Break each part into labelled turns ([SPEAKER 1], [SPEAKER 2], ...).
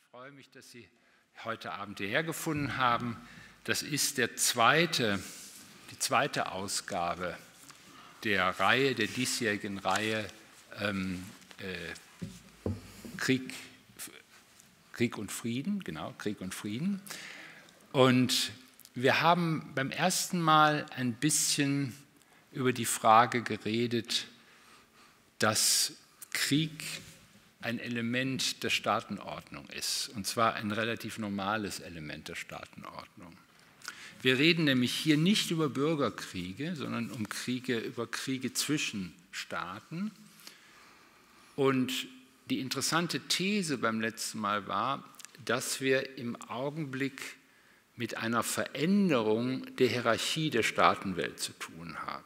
[SPEAKER 1] freue mich, dass Sie heute Abend hierher gefunden haben. Das ist die zweite Ausgabe der diesjährigen Reihe Krieg und Frieden, genau, Krieg und Frieden. Und wir haben beim ersten Mal ein bisschen über die Frage geredet, dass Krieg ein Element der Staatenordnung ist, und zwar ein relativ normales Element der Staatenordnung. Wir reden nämlich hier nicht über Bürgerkriege, sondern über Kriege zwischen Staaten. Und die interessante These beim letzten Mal war, dass wir im Augenblick mit einer Veränderung der Hierarchie der Staatenwelt zu tun haben.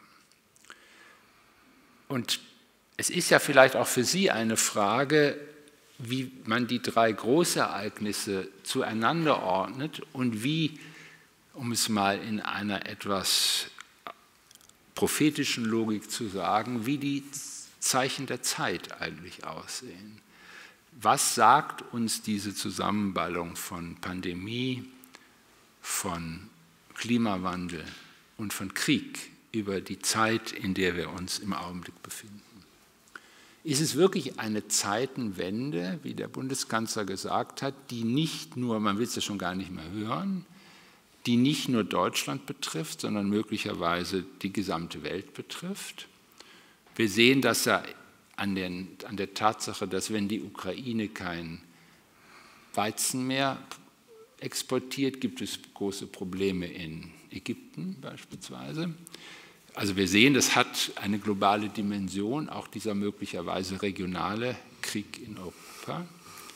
[SPEAKER 1] Und es ist ja vielleicht auch für Sie eine Frage, wie man die drei Großereignisse zueinander ordnet und wie, um es mal in einer etwas prophetischen Logik zu sagen, wie die Zeichen der Zeit eigentlich aussehen. Was sagt uns diese Zusammenballung von Pandemie, von Klimawandel und von Krieg über die Zeit, in der wir uns im Augenblick befinden? Ist es wirklich eine Zeitenwende, wie der Bundeskanzler gesagt hat, die nicht nur, man will es ja schon gar nicht mehr hören, die nicht nur Deutschland betrifft, sondern möglicherweise die gesamte Welt betrifft? Wir sehen das ja an der Tatsache, dass wenn die Ukraine kein Weizen mehr exportiert, gibt es große Probleme in Ägypten beispielsweise. Also wir sehen, das hat eine globale Dimension, auch dieser möglicherweise regionale Krieg in Europa.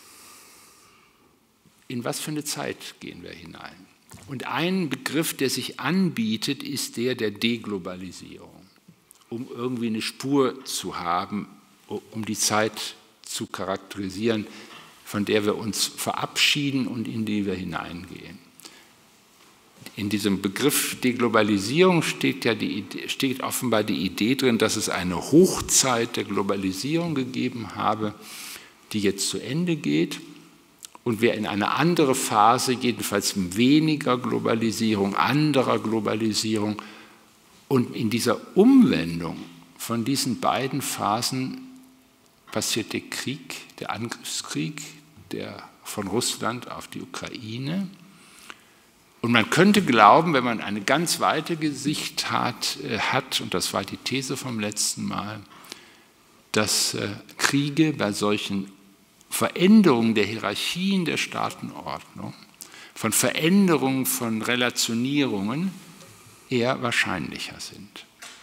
[SPEAKER 1] In was für eine Zeit gehen wir hinein? Und ein Begriff, der sich anbietet, ist der Deglobalisierung, um irgendwie eine Spur zu haben, um die Zeit zu charakterisieren, von der wir uns verabschieden und in die wir hineingehen. In diesem Begriff Deglobalisierung steht offenbar die Idee drin, dass es eine Hochzeit der Globalisierung gegeben habe, die jetzt zu Ende geht und wir in eine andere Phase, jedenfalls weniger Globalisierung, anderer Globalisierung, und in dieser Umwendung von diesen beiden Phasen passiert der Krieg, der Angriffskrieg von Russland auf die Ukraine. Und man könnte glauben, wenn man eine ganz weite Sicht hat, und das war die These vom letzten Mal, dass Kriege bei solchen Veränderungen der Hierarchien der Staatenordnung, von Veränderungen von Relationierungen eher wahrscheinlicher sind.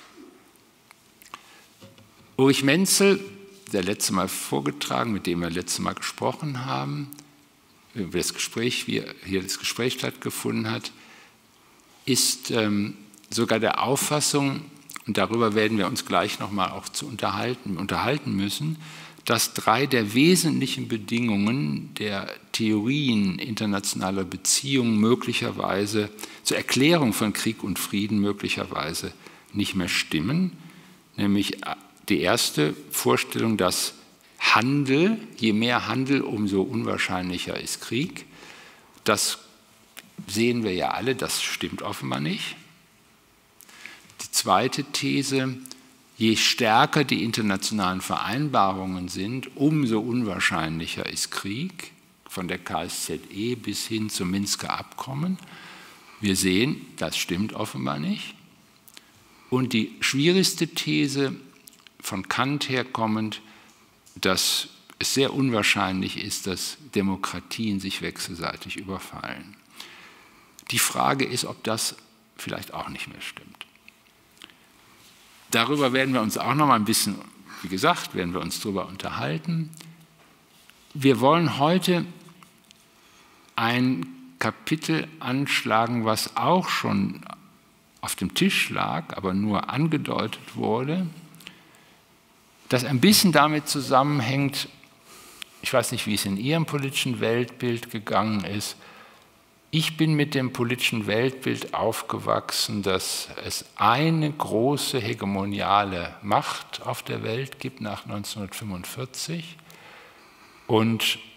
[SPEAKER 1] Ulrich Menzel, der letzte Mal vorgetragen, mit dem wir letztes Mal gesprochen haben, wie hier das Gespräch stattgefunden hat, ist sogar der Auffassung, und darüber werden wir uns gleich nochmal auch unterhalten müssen, dass drei der wesentlichen Bedingungen der Theorien internationaler Beziehungen möglicherweise zur Erklärung von Krieg und Frieden möglicherweise nicht mehr stimmen. Nämlich die erste Vorstellung, dass Handel, je mehr Handel, umso unwahrscheinlicher ist Krieg. Das sehen wir ja alle, das stimmt offenbar nicht. Die zweite These, je stärker die internationalen Vereinbarungen sind, umso unwahrscheinlicher ist Krieg, von der KSZE bis hin zum Minsker Abkommen. Wir sehen, das stimmt offenbar nicht. Und die schwierigste These, von Kant herkommend, dass es sehr unwahrscheinlich ist, dass Demokratien sich wechselseitig überfallen. Die Frage ist, ob das vielleicht auch nicht mehr stimmt. Darüber werden wir uns auch noch mal ein bisschen, wie gesagt, werden wir uns darüber unterhalten. Wir wollen heute ein Kapitel anschlagen, was auch schon auf dem Tisch lag, aber nur angedeutet wurde, das ein bisschen damit zusammenhängt, ich weiß nicht, wie es in Ihrem politischen Weltbild gegangen ist. Ich bin mit dem politischen Weltbild aufgewachsen, dass es eine große hegemoniale Macht auf der Welt gibt nach 1945 und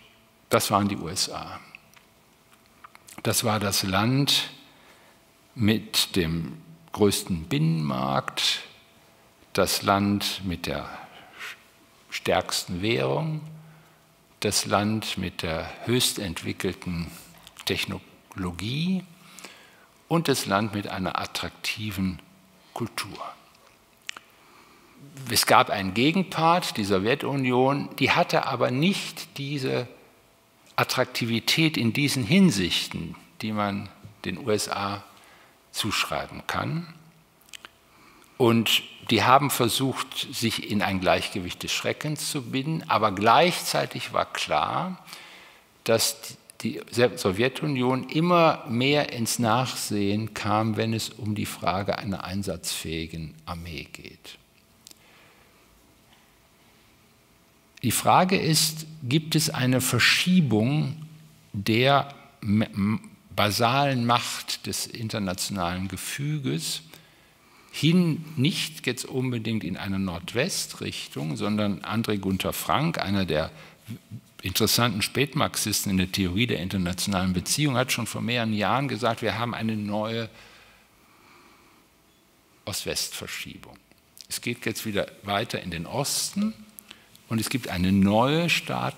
[SPEAKER 1] Das waren die USA. Das war das Land mit dem größten Binnenmarkt, das Land mit der stärksten Währung, das Land mit der höchst entwickelten Technologie und das Land mit einer attraktiven Kultur. Es gab einen Gegenpart, die Sowjetunion, die hatte aber nicht diese Attraktivität in diesen Hinsichten, die man den USA zuschreiben kann. Und die haben versucht, sich in ein Gleichgewicht des Schreckens zu binden, aber gleichzeitig war klar, dass die Sowjetunion immer mehr ins Nachsehen kam, wenn es um die Frage einer einsatzfähigen Armee geht. Die Frage ist, gibt es eine Verschiebung der basalen Macht des internationalen Gefüges hin, nicht jetzt unbedingt in eine Nordwestrichtung, sondern André Gunther Frank, einer der interessanten Spätmarxisten in der Theorie der internationalen Beziehungen, hat schon vor mehreren Jahren gesagt, wir haben eine neue Ost-West-Verschiebung. Es geht jetzt wieder weiter in den Osten und es gibt eine neue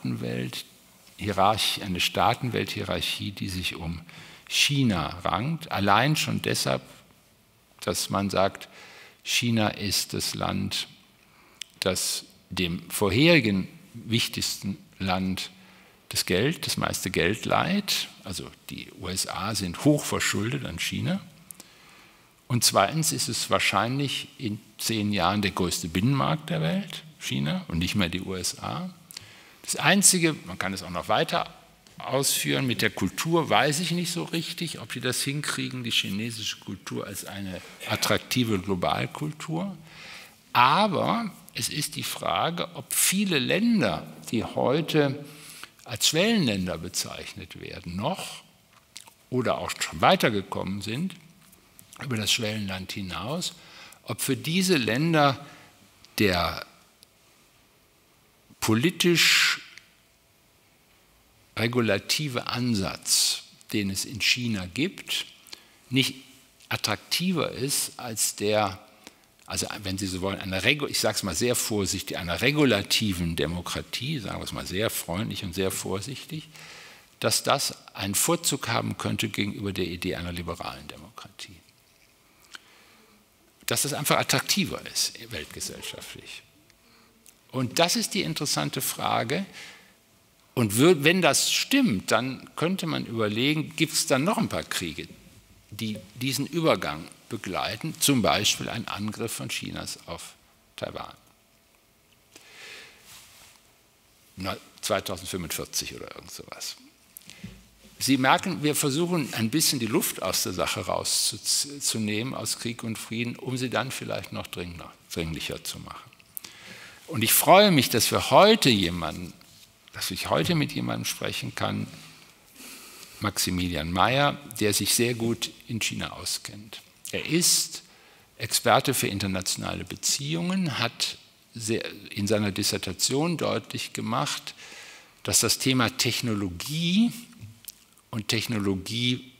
[SPEAKER 1] eine Staatenwelthierarchie, die sich um China rankt, allein schon deshalb, dass man sagt, China ist das Land, das dem vorherigen wichtigsten Land das meiste Geld leiht. Also die USA sind hochverschuldet an China. Und zweitens ist es wahrscheinlich in 10 Jahren der größte Binnenmarkt der Welt, China, und nicht mehr die USA. Das Einzige, man kann es auch noch weiter ausführen, mit der Kultur weiß ich nicht so richtig, ob die das hinkriegen, die chinesische Kultur als eine attraktive Globalkultur. Aber es ist die Frage, ob viele Länder, die heute als Schwellenländer bezeichnet werden, noch oder auch schon weitergekommen sind, über das Schwellenland hinaus, ob für diese Länder der politisch regulative Ansatz, den es in China gibt, nicht attraktiver ist als der, also wenn Sie so wollen, ich sage es mal sehr vorsichtig, einer regulativen Demokratie, sagen wir es mal sehr freundlich und sehr vorsichtig, dass das einen Vorzug haben könnte gegenüber der Idee einer liberalen Demokratie. Dass das einfach attraktiver ist, weltgesellschaftlich. Und das ist die interessante Frage. Und wenn das stimmt, dann könnte man überlegen, gibt es dann noch ein paar Kriege, die diesen Übergang begleiten, zum Beispiel ein Angriff von Chinas auf Taiwan. 2045 oder irgend sowas. Sie merken, wir versuchen ein bisschen die Luft aus der Sache rauszunehmen, aus Krieg und Frieden, um sie dann vielleicht noch dringlicher zu machen. Und ich freue mich, dass ich heute mit jemandem sprechen kann, Maximilian Meyer, der sich sehr gut in China auskennt. Er ist Experte für internationale Beziehungen, hat in seiner Dissertation deutlich gemacht, dass das Thema Technologie und Technologie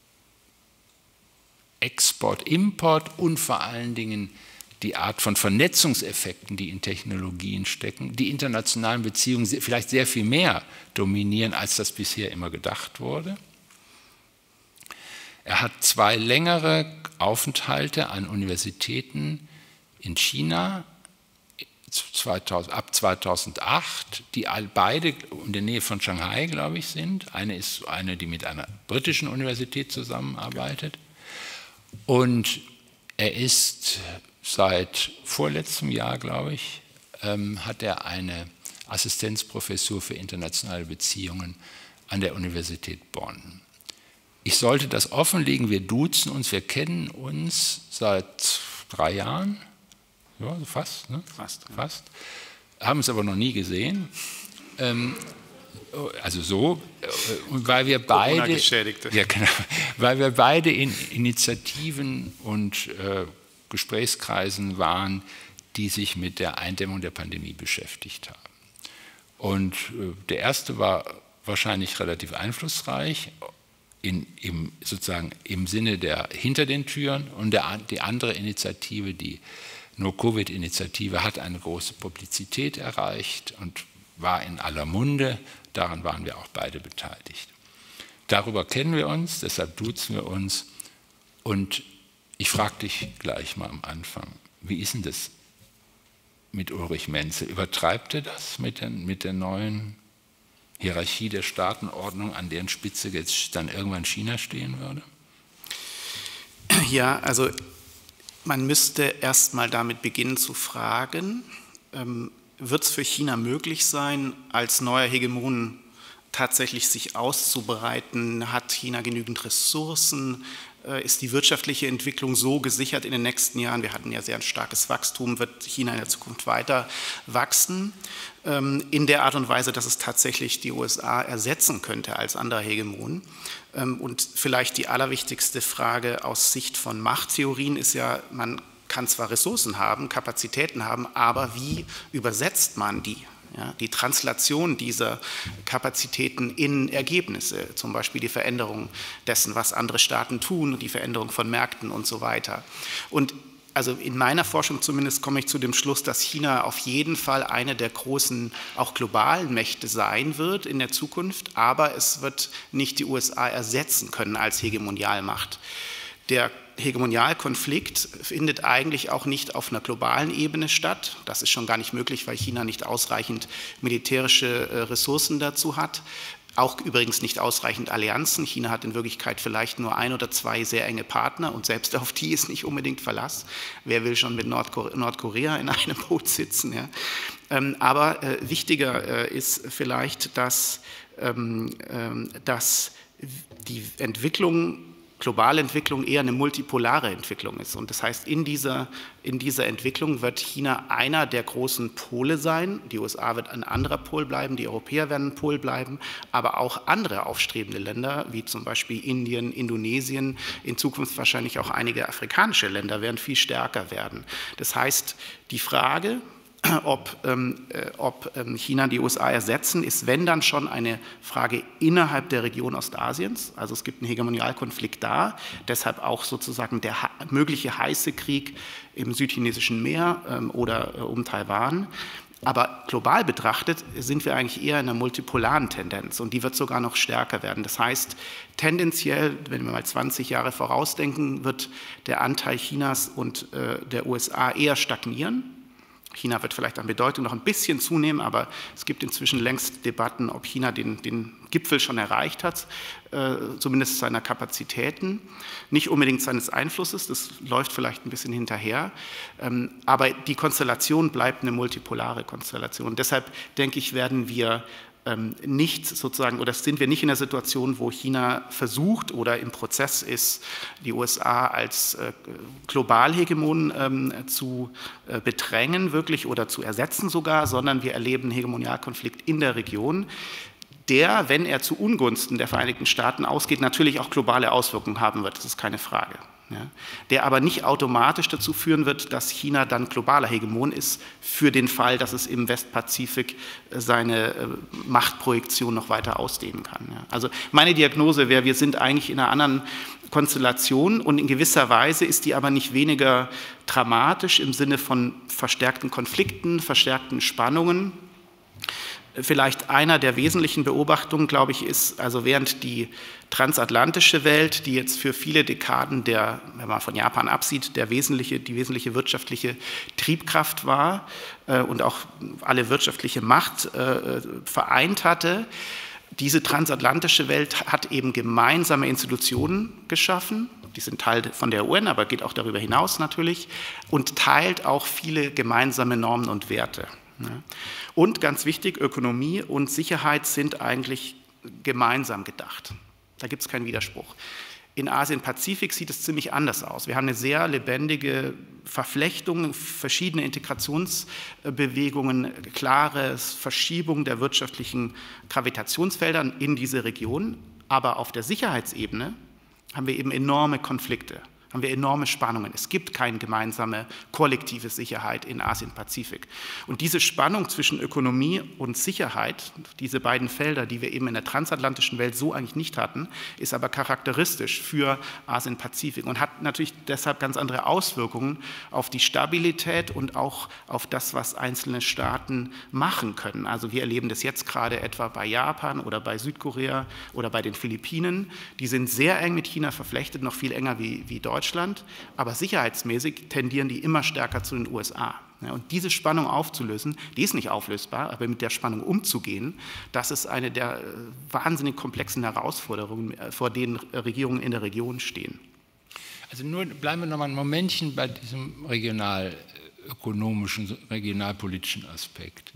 [SPEAKER 1] Export, Import und vor allen Dingen die Art von Vernetzungseffekten, die in Technologien stecken, die internationalen Beziehungen vielleicht sehr viel mehr dominieren, als das bisher immer gedacht wurde. Er hat 2 längere Aufenthalte an Universitäten in China ab 2008, die beide in der Nähe von Shanghai, glaube ich, sind. Eine ist eine, die mit einer britischen Universität zusammenarbeitet. Und er ist seit vorletztem Jahr, glaube ich, hat er eine Assistenzprofessur für internationale Beziehungen an der Universität Bonn. Ich sollte das offenlegen, wir duzen uns, wir kennen uns seit 3 Jahren, ja, fast, ne? Fast. Haben uns aber noch nie gesehen. Also so, und weil wir beide, ja, genau, weil wir beide in Initiativen und Gesprächskreisen waren, die sich mit der Eindämmung der Pandemie beschäftigt haben. Und der erste war wahrscheinlich relativ einflussreich, sozusagen im Sinne der hinter den Türen, und die andere Initiative, die No-Covid-Initiative, hat eine große Publizität erreicht und war in aller Munde. Daran waren wir auch beide beteiligt. Darüber kennen wir uns, deshalb duzen wir uns. Und ich frage dich gleich mal am Anfang, wie ist denn das mit Ulrich Menzel? Übertreibt er das mit der neuen Hierarchie der Staatenordnung, an deren Spitze jetzt dann irgendwann China stehen würde?
[SPEAKER 2] Ja, also man müsste erst mal damit beginnen zu fragen, wird es für China möglich sein, als neuer Hegemon tatsächlich sich auszubreiten? Hat China genügend Ressourcen? Ist die wirtschaftliche Entwicklung so gesichert in den nächsten Jahren? Wir hatten ja sehr ein starkes Wachstum. Wird China in der Zukunft weiter wachsen? In der Art und Weise, dass es tatsächlich die USA ersetzen könnte als anderer Hegemon. Und vielleicht die allerwichtigste Frage aus Sicht von Machttheorien ist ja, man kann zwar Ressourcen haben, Kapazitäten haben, aber wie übersetzt man die? Ja, die Translation dieser Kapazitäten in Ergebnisse, zum Beispiel die Veränderung dessen, was andere Staaten tun, die Veränderung von Märkten und so weiter. Und also in meiner Forschung zumindest komme ich zu dem Schluss, dass China auf jeden Fall eine der großen, auch globalen Mächte sein wird in der Zukunft, aber es wird nicht die USA ersetzen können als Hegemonialmacht. Der Hegemonialkonflikt findet eigentlich auch nicht auf einer globalen Ebene statt. Das ist schon gar nicht möglich, weil China nicht ausreichend militärische Ressourcen dazu hat. Auch übrigens nicht ausreichend Allianzen. China hat in Wirklichkeit vielleicht nur 1 oder 2 sehr enge Partner und selbst auf die ist nicht unbedingt Verlass. Wer will schon mit Nordkorea in einem Boot sitzen? Ja? Aber wichtiger ist vielleicht, dass die globale Entwicklung eher eine multipolare Entwicklung ist. Und das heißt, in dieser Entwicklung wird China einer der großen Pole sein. Die USA wird ein anderer Pol bleiben, die Europäer werden ein Pol bleiben, aber auch andere aufstrebende Länder, wie zum Beispiel Indien, Indonesien, in Zukunft wahrscheinlich auch einige afrikanische Länder werden viel stärker werden. Das heißt, die Frage, ob China die USA ersetzen, ist, wenn dann schon, eine Frage innerhalb der Region Ostasiens. Also es gibt einen Hegemonialkonflikt da, deshalb auch sozusagen der mögliche heiße Krieg im Südchinesischen Meer oder um Taiwan. Aber global betrachtet sind wir eigentlich eher in einer multipolaren Tendenz und die wird sogar noch stärker werden. Das heißt, tendenziell, wenn wir mal 20 Jahre vorausdenken, wird der Anteil Chinas und der USA eher stagnieren. China wird vielleicht an Bedeutung noch ein bisschen zunehmen, aber es gibt inzwischen längst Debatten, ob China den Gipfel schon erreicht hat, zumindest seiner Kapazitäten, nicht unbedingt seines Einflusses, das läuft vielleicht ein bisschen hinterher, aber die Konstellation bleibt eine multipolare Konstellation. Deshalb denke ich, werden wir nicht sozusagen, oder sind wir nicht in der Situation, wo China versucht oder im Prozess ist, die USA als Globalhegemon zu bedrängen wirklich oder zu ersetzen sogar, sondern wir erleben einen Hegemonialkonflikt in der Region, der, wenn er zu Ungunsten der Vereinigten Staaten ausgeht, natürlich auch globale Auswirkungen haben wird, das ist keine Frage. Ja, der aber nicht automatisch dazu führen wird, dass China dann globaler Hegemon ist, für den Fall, dass es im Westpazifik seine Machtprojektion noch weiter ausdehnen kann. Ja. Also meine Diagnose wäre, wir sind eigentlich in einer anderen Konstellation und in gewisser Weise ist die aber nicht weniger dramatisch im Sinne von verstärkten Konflikten, verstärkten Spannungen. Vielleicht einer der wesentlichen Beobachtungen, glaube ich, ist, also während die transatlantische Welt, die jetzt für viele Dekaden wenn man von Japan absieht, die wesentliche wirtschaftliche Triebkraft war und auch alle wirtschaftliche Macht vereint hatte, diese transatlantische Welt hat eben gemeinsame Institutionen geschaffen, die sind Teil von der UN, aber geht auch darüber hinaus natürlich, und teilt auch viele gemeinsame Normen und Werte. Und ganz wichtig, Ökonomie und Sicherheit sind eigentlich gemeinsam gedacht. Da gibt es keinen Widerspruch. In Asien-Pazifik sieht es ziemlich anders aus. Wir haben eine sehr lebendige Verflechtung, verschiedene Integrationsbewegungen, klare Verschiebung der wirtschaftlichen Gravitationsfelder in diese Region. Aber auf der Sicherheitsebene haben wir eben enorme Konflikte. haben wir enorme Spannungen. Es gibt keine gemeinsame kollektive Sicherheit in Asien-Pazifik. Und diese Spannung zwischen Ökonomie und Sicherheit, diese beiden Felder, die wir eben in der transatlantischen Welt so eigentlich nicht hatten, ist aber charakteristisch für Asien-Pazifik und hat natürlich deshalb ganz andere Auswirkungen auf die Stabilität und auch auf das, was einzelne Staaten machen können. Also wir erleben das jetzt gerade etwa bei Japan oder bei Südkorea oder bei den Philippinen. Die sind sehr eng mit China verflechtet, noch viel enger wie Deutschland, aber sicherheitsmäßig tendieren die immer stärker zu den USA. Ja, und diese Spannung aufzulösen, die ist nicht auflösbar, aber mit der Spannung umzugehen, das ist eine der wahnsinnig komplexen Herausforderungen, vor denen Regierungen in der Region stehen.
[SPEAKER 1] Also nur bleiben wir noch mal ein Momentchen bei diesem regionalökonomischen, regionalpolitischen Aspekt.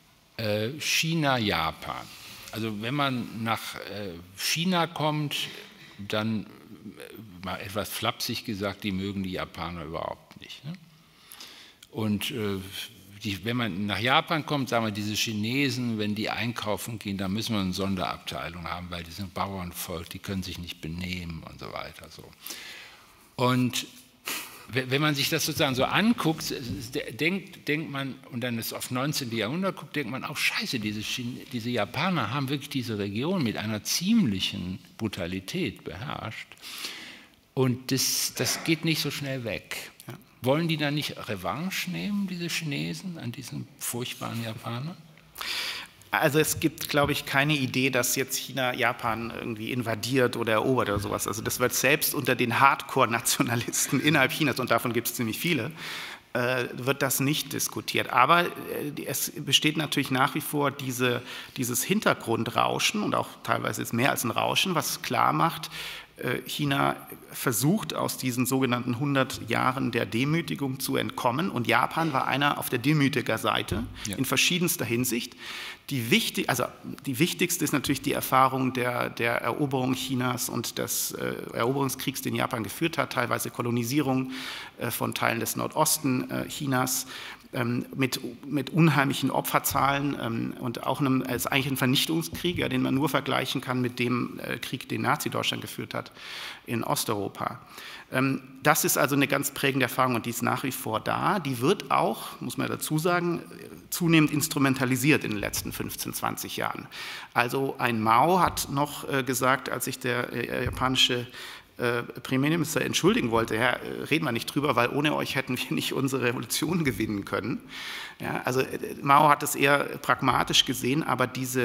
[SPEAKER 1] China, Japan. Also wenn man nach China kommt, dann mal etwas flapsig gesagt, die mögen die Japaner überhaupt nicht. Ne? Und wenn man nach Japan kommt, sagen wir, diese Chinesen, wenn die einkaufen gehen, dann müssen wir eine Sonderabteilung haben, weil die sind Bauernvolk, die können sich nicht benehmen und so weiter. So. Und wenn man sich das sozusagen so anguckt, denkt man, und dann das auf 19. Jahrhundert guckt, denkt man auch, scheiße, diese Japaner haben wirklich diese Region mit einer ziemlichen Brutalität beherrscht. Und das geht nicht so schnell weg. Ja. Wollen die da nicht Revanche nehmen, diese Chinesen, an diesen furchtbaren Japanern?
[SPEAKER 2] Also es gibt, glaube ich, keine Idee, dass jetzt China Japan irgendwie invadiert oder erobert oder sowas. Also das wird selbst unter den Hardcore-Nationalisten innerhalb Chinas, und davon gibt es ziemlich viele, wird das nicht diskutiert. Aber es besteht natürlich nach wie vor dieses Hintergrundrauschen und auch teilweise ist mehr als ein Rauschen, was klar macht, China versucht, aus diesen sogenannten 100 Jahren der Demütigung zu entkommen, und Japan war einer auf der Demütigerseite in verschiedenster Hinsicht. Die wichtigste ist natürlich die Erfahrung der Eroberung Chinas und des Eroberungskriegs, den Japan geführt hat, teilweise Kolonisierung von Teilen des Nordosten Chinas, mit unheimlichen Opferzahlen und auch ist eigentlich ein Vernichtungskrieg, ja, den man nur vergleichen kann mit dem Krieg, den Nazi-Deutschland geführt hat in Osteuropa. Das ist also eine ganz prägende Erfahrung und die ist nach wie vor da. Die wird auch, muss man dazu sagen, zunehmend instrumentalisiert in den letzten 15, 20 Jahren. Also ein Mao hat noch gesagt, als sich der japanische Premierminister entschuldigen wollte, ja, reden wir nicht drüber, weil ohne euch hätten wir nicht unsere Revolution gewinnen können. Ja, also Mao hat es eher pragmatisch gesehen, aber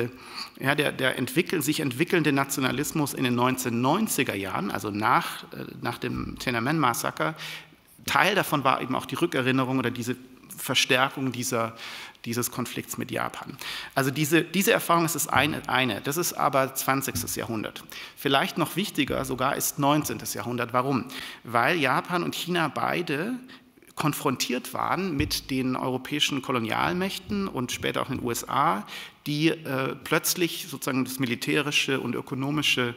[SPEAKER 2] der sich entwickelnde Nationalismus in den 1990er Jahren, also nach dem Tiananmen-Massaker, Teil davon war eben auch die Rückerinnerung oder diese Verstärkung dieses Konflikts mit Japan. Also diese Erfahrung ist das eine. Das ist aber 20. Jahrhundert. Vielleicht noch wichtiger sogar ist 19. Jahrhundert. Warum? Weil Japan und China beide konfrontiert waren mit den europäischen Kolonialmächten und später auch in den USA, die plötzlich sozusagen das militärische und ökonomische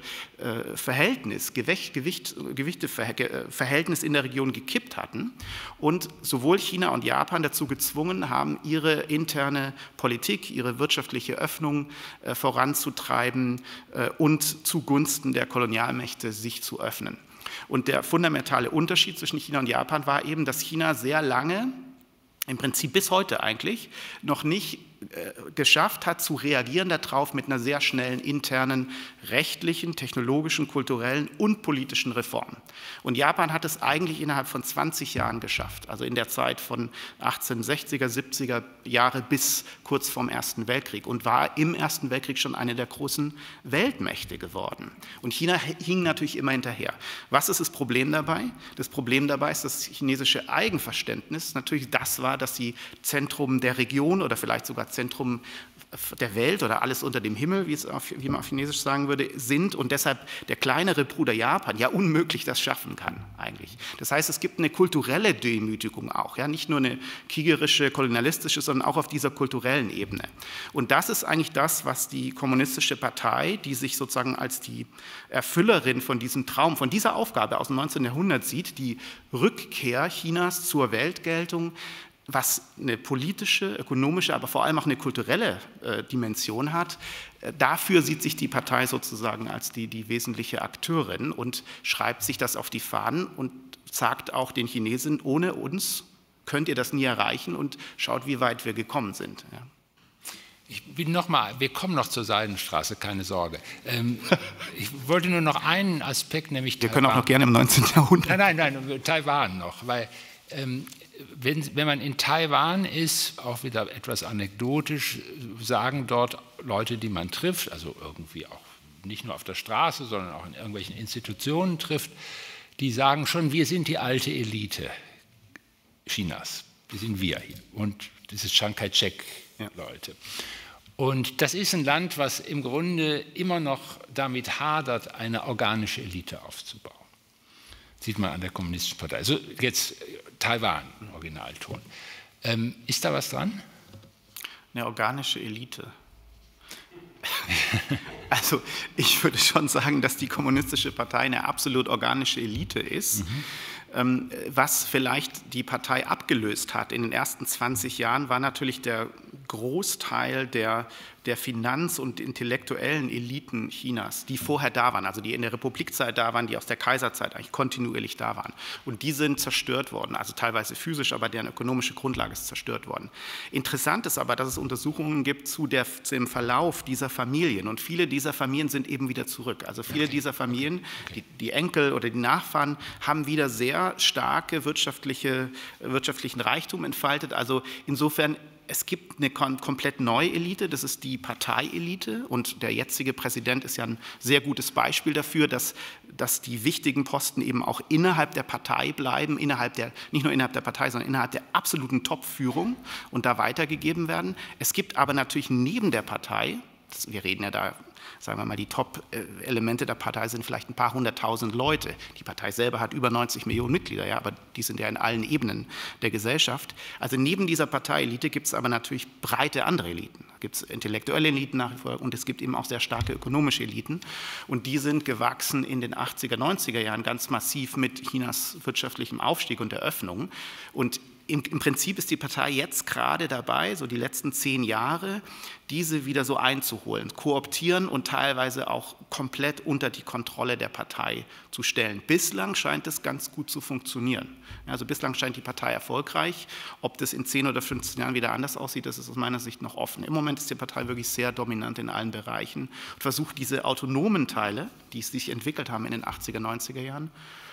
[SPEAKER 2] Verhältnis in der Region gekippt hatten und sowohl China und Japan dazu gezwungen haben, ihre interne Politik, ihre wirtschaftliche Öffnung voranzutreiben und zugunsten der Kolonialmächte sich zu öffnen. Und der fundamentale Unterschied zwischen China und Japan war eben, dass China sehr lange, im Prinzip bis heute eigentlich, noch nicht geschafft hat, zu reagieren darauf mit einer sehr schnellen internen rechtlichen, technologischen, kulturellen und politischen Reform. Und Japan hat es eigentlich innerhalb von 20 Jahren geschafft, also in der Zeit von 1860er, 70er Jahre bis kurz vorm Ersten Weltkrieg und war im Ersten Weltkrieg schon eine der großen Weltmächte geworden. Und China hing natürlich immer hinterher. Was ist das Problem dabei? Das Problem dabei ist, das chinesische Eigenverständnis natürlich das war, dass sie Zentrum der Region oder vielleicht sogar Zentrum der Welt oder alles unter dem Himmel, wie man auf Chinesisch sagen würde, sind und deshalb der kleinere Bruder Japan ja unmöglich das schaffen kann eigentlich. Das heißt, es gibt eine kulturelle Demütigung auch, ja, nicht nur eine kriegerische, kolonialistische, sondern auch auf dieser kulturellen Ebene. Und das ist eigentlich das, was die Kommunistische Partei, die sich sozusagen als die Erfüllerin von diesem Traum, von dieser Aufgabe aus dem 19. Jahrhundert sieht, die Rückkehr Chinas zur Weltgeltung, was eine politische, ökonomische, aber vor allem auch eine kulturelle Dimension hat. Dafür sieht sich die Partei sozusagen als die wesentliche Akteurin und schreibt sich das auf die Fahnen und sagt auch den Chinesen, ohne uns könnt ihr das nie erreichen und schaut, wie weit wir gekommen sind. Ja.
[SPEAKER 1] Wir kommen noch zur Seidenstraße, keine Sorge. Ich wollte nur noch einen Aspekt, nämlich
[SPEAKER 2] wir können auch noch gerne im 19. Jahrhundert.
[SPEAKER 1] Nein, Taiwan noch, weil wenn man in Taiwan ist, auch wieder etwas anekdotisch, sagen dort Leute, die man trifft, also irgendwie auch nicht nur auf der Straße, sondern auch in irgendwelchen Institutionen trifft, die sagen schon, wir sind die alte Elite Chinas. Das sind wir hier. Und das ist Chiang Kai-shek, Leute. Und das ist ein Land, was im Grunde immer noch damit hadert, eine organische Elite aufzubauen. Sieht man an der Kommunistischen Partei. Also jetzt Taiwan, Originalton. Ist da was dran?
[SPEAKER 2] Eine organische Elite. Also ich würde schon sagen, dass die Kommunistische Partei eine absolut organische Elite ist. Was vielleicht die Partei abgelöst hat in den ersten 20 Jahren, war natürlich der Großteil der Finanz- und intellektuellen Eliten Chinas, die vorher da waren, also die in der Republikzeit da waren, die aus der Kaiserzeit eigentlich kontinuierlich da waren. Und die sind zerstört worden, also teilweise physisch, aber deren ökonomische Grundlage ist zerstört worden. Interessant ist aber, dass es Untersuchungen gibt zu dem Verlauf dieser Familien. Und viele dieser Familien sind eben wieder zurück. Also viele dieser Familien, die Enkel oder die Nachfahren, haben wieder sehr starke wirtschaftlichen Reichtum entfaltet. Also insofern, es gibt eine komplett neue Elite, das ist die Parteielite, und der jetzige Präsident ist ja ein sehr gutes Beispiel dafür, dass die wichtigen Posten eben auch innerhalb der Partei bleiben, nicht nur innerhalb der Partei, sondern innerhalb der absoluten Top-Führung und da weitergegeben werden. Es gibt aber natürlich neben der Partei, wir reden ja da, sagen wir mal, die Top-Elemente der Partei sind vielleicht ein paar 100.000 Leute. Die Partei selber hat über 90 Millionen Mitglieder, ja, aber die sind ja in allen Ebenen der Gesellschaft. Also neben dieser Parteielite gibt es aber natürlich breite andere Eliten. Da gibt es intellektuelle Eliten nach wie vor und es gibt eben auch sehr starke ökonomische Eliten. Und die sind gewachsen in den 80er, 90er Jahren ganz massiv mit Chinas wirtschaftlichem Aufstieg und Eröffnung. Und im Prinzip ist die Partei jetzt gerade dabei, so die letzten 10 Jahre, diese wieder so einzuholen, kooptieren und teilweise auch komplett unter die Kontrolle der Partei zu stellen. Bislang scheint es ganz gut zu funktionieren. Also bislang scheint die Partei erfolgreich. Ob das in 10 oder 15 Jahren wieder anders aussieht, das ist aus meiner Sicht noch offen. Im Moment ist die Partei wirklich sehr dominant in allen Bereichen und versucht diese autonomen Teile, die sich entwickelt haben in den 80er, 90er Jahren,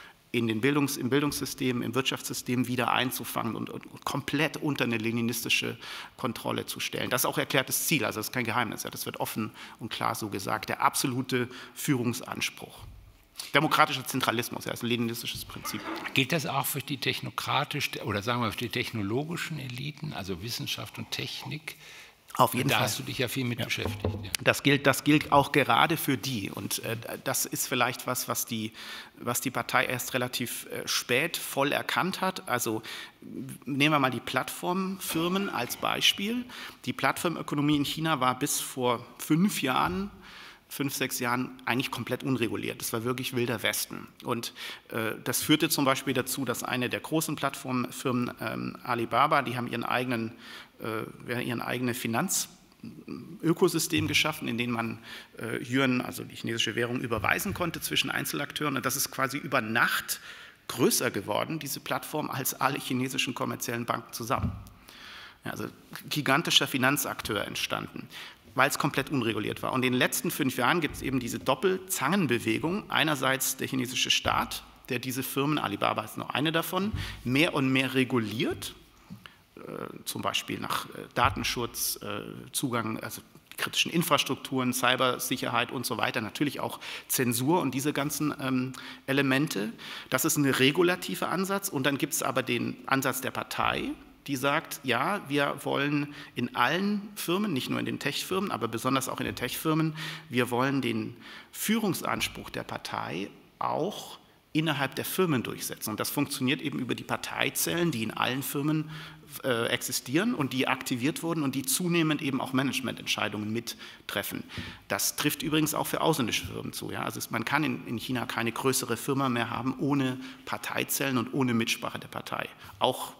[SPEAKER 2] im Bildungssystem, im Wirtschaftssystem wieder einzufangen und komplett unter eine leninistische Kontrolle zu stellen. Das ist auch erklärtes Ziel, also das ist kein Geheimnis, ja, das wird offen und klar so gesagt, der absolute Führungsanspruch. Demokratischer Zentralismus, ja, ist ein leninistisches Prinzip.
[SPEAKER 1] Gilt das auch für die technokratischen oder sagen wir für die technologischen Eliten, also Wissenschaft und Technik?
[SPEAKER 2] Auf jeden Fall.
[SPEAKER 1] Da hast du dich ja viel mit beschäftigt. Ja.
[SPEAKER 2] Das gilt auch gerade für die. Und das ist vielleicht was die Partei erst relativ spät voll erkannt hat. Also nehmen wir mal die Plattformfirmen als Beispiel. Die Plattformökonomie in China war bis vor 5, 6 Jahren eigentlich komplett unreguliert. Das war wirklich wilder Westen. Und das führte zum Beispiel dazu, dass eine der großen Plattformfirmen, Alibaba, die haben ihren eigenen Finanzökosystem geschaffen, in dem man Yuan, also die chinesische Währung, überweisen konnte zwischen Einzelakteuren. Und das ist quasi über Nacht größer geworden, diese Plattform, als alle chinesischen kommerziellen Banken zusammen. Ja, also gigantischer Finanzakteur entstanden, weil es komplett unreguliert war. Und in den letzten 5 Jahren gibt es eben diese Doppelzangenbewegung. Einerseits der chinesische Staat, der diese Firmen, Alibaba ist noch eine davon, mehr und mehr reguliert, zum Beispiel nach Datenschutz, Zugang, also kritischen Infrastrukturen, Cybersicherheit und so weiter, natürlich auch Zensur und diese ganzen Elemente. Das ist ein regulativer Ansatz. Und dann gibt es aber den Ansatz der Partei, die sagt, ja, wir wollen in allen Firmen, nicht nur in den Tech-Firmen, aber besonders auch in den Tech-Firmen, wir wollen den Führungsanspruch der Partei auch innerhalb der Firmen durchsetzen. Und das funktioniert eben über die Parteizellen, die in allen Firmen existieren und die aktiviert wurden und die zunehmend eben auch Managemententscheidungen mittreffen. Das trifft übrigens auch für ausländische Firmen zu. Ja? Also man kann in China keine größere Firma mehr haben ohne Parteizellen und ohne Mitsprache der Partei. Auch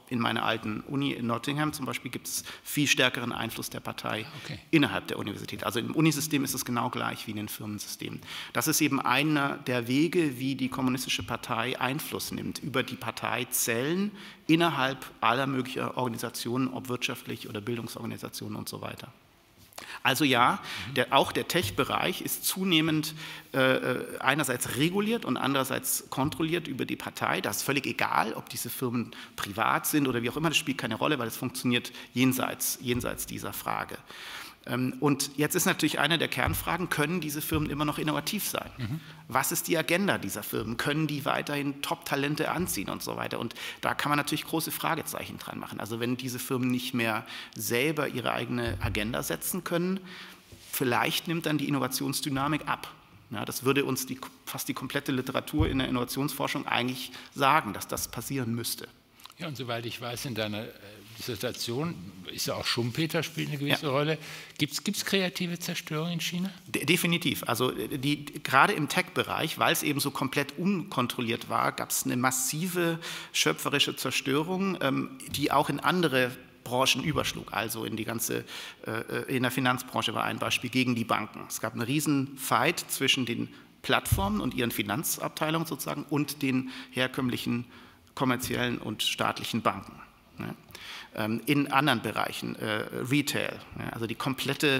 [SPEAKER 2] in meiner alten Uni in Nottingham zum Beispiel gibt es viel stärkeren Einfluss der Partei innerhalb der Universität. Also im Unisystem ist es genau gleich wie in den Firmensystemen. Das ist eben einer der Wege, wie die Kommunistische Partei Einfluss nimmt, über die Parteizellen innerhalb aller möglichen Organisationen, ob wirtschaftlich oder Bildungsorganisationen und so weiter. Also ja, auch der Tech-Bereich ist zunehmend einerseits reguliert und andererseits kontrolliert über die Partei. Das ist völlig egal, ob diese Firmen privat sind oder wie auch immer, das spielt keine Rolle, weil es funktioniert jenseits dieser Frage. Und jetzt ist natürlich eine der Kernfragen, können diese Firmen immer noch innovativ sein? Was ist die Agenda dieser Firmen? Können die weiterhin Top-Talente anziehen und so weiter? Und da kann man natürlich große Fragezeichen dran machen. Also wenn diese Firmen nicht mehr selber ihre eigene Agenda setzen können, vielleicht nimmt dann die Innovationsdynamik ab. Ja, das würde uns fast die komplette Literatur in der Innovationsforschung eigentlich sagen, dass das passieren müsste.
[SPEAKER 1] Ja, und soweit ich weiß, in deiner Dissertation ist ja auch Schumpeter spielt eine gewisse Rolle. Gibt es kreative Zerstörung in China?
[SPEAKER 2] Definitiv. Also gerade im Tech-Bereich, weil es eben so komplett unkontrolliert war, gab es eine massive schöpferische Zerstörung, die auch in andere Branchen überschlug. Also in der Finanzbranche war ein Beispiel gegen die Banken. Es gab einen riesen Fight zwischen den Plattformen und ihren Finanzabteilungen sozusagen und den herkömmlichen kommerziellen und staatlichen Banken. In anderen Bereichen, Retail, also der komplette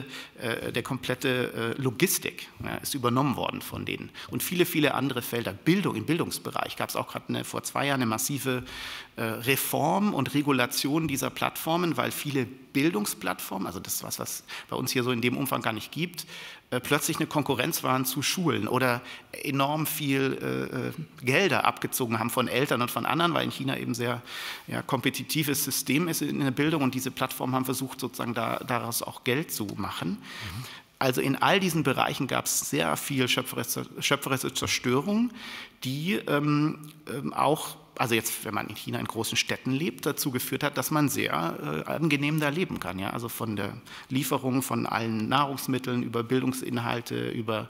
[SPEAKER 2] Logistik ist übernommen worden von denen. Und viele, viele andere Felder, im Bildungsbereich gab es auch gerade vor 2 Jahren eine massive Reform und Regulation dieser Plattformen, weil viele Bildungsplattformen, also das ist was bei uns hier so in dem Umfang gar nicht gibt, plötzlich eine Konkurrenz waren zu Schulen oder enorm viel Gelder abgezogen haben von Eltern und von anderen, weil in China eben sehr kompetitives System ist in der Bildung und diese Plattformen haben versucht, sozusagen daraus auch Geld zu machen. Also in all diesen Bereichen gab es sehr viel schöpferische Zerstörung, die auch, also jetzt, wenn man in China in großen Städten lebt, dazu geführt hat, dass man sehr angenehm da leben kann. Ja? Also von der Lieferung von allen Nahrungsmitteln über Bildungsinhalte, über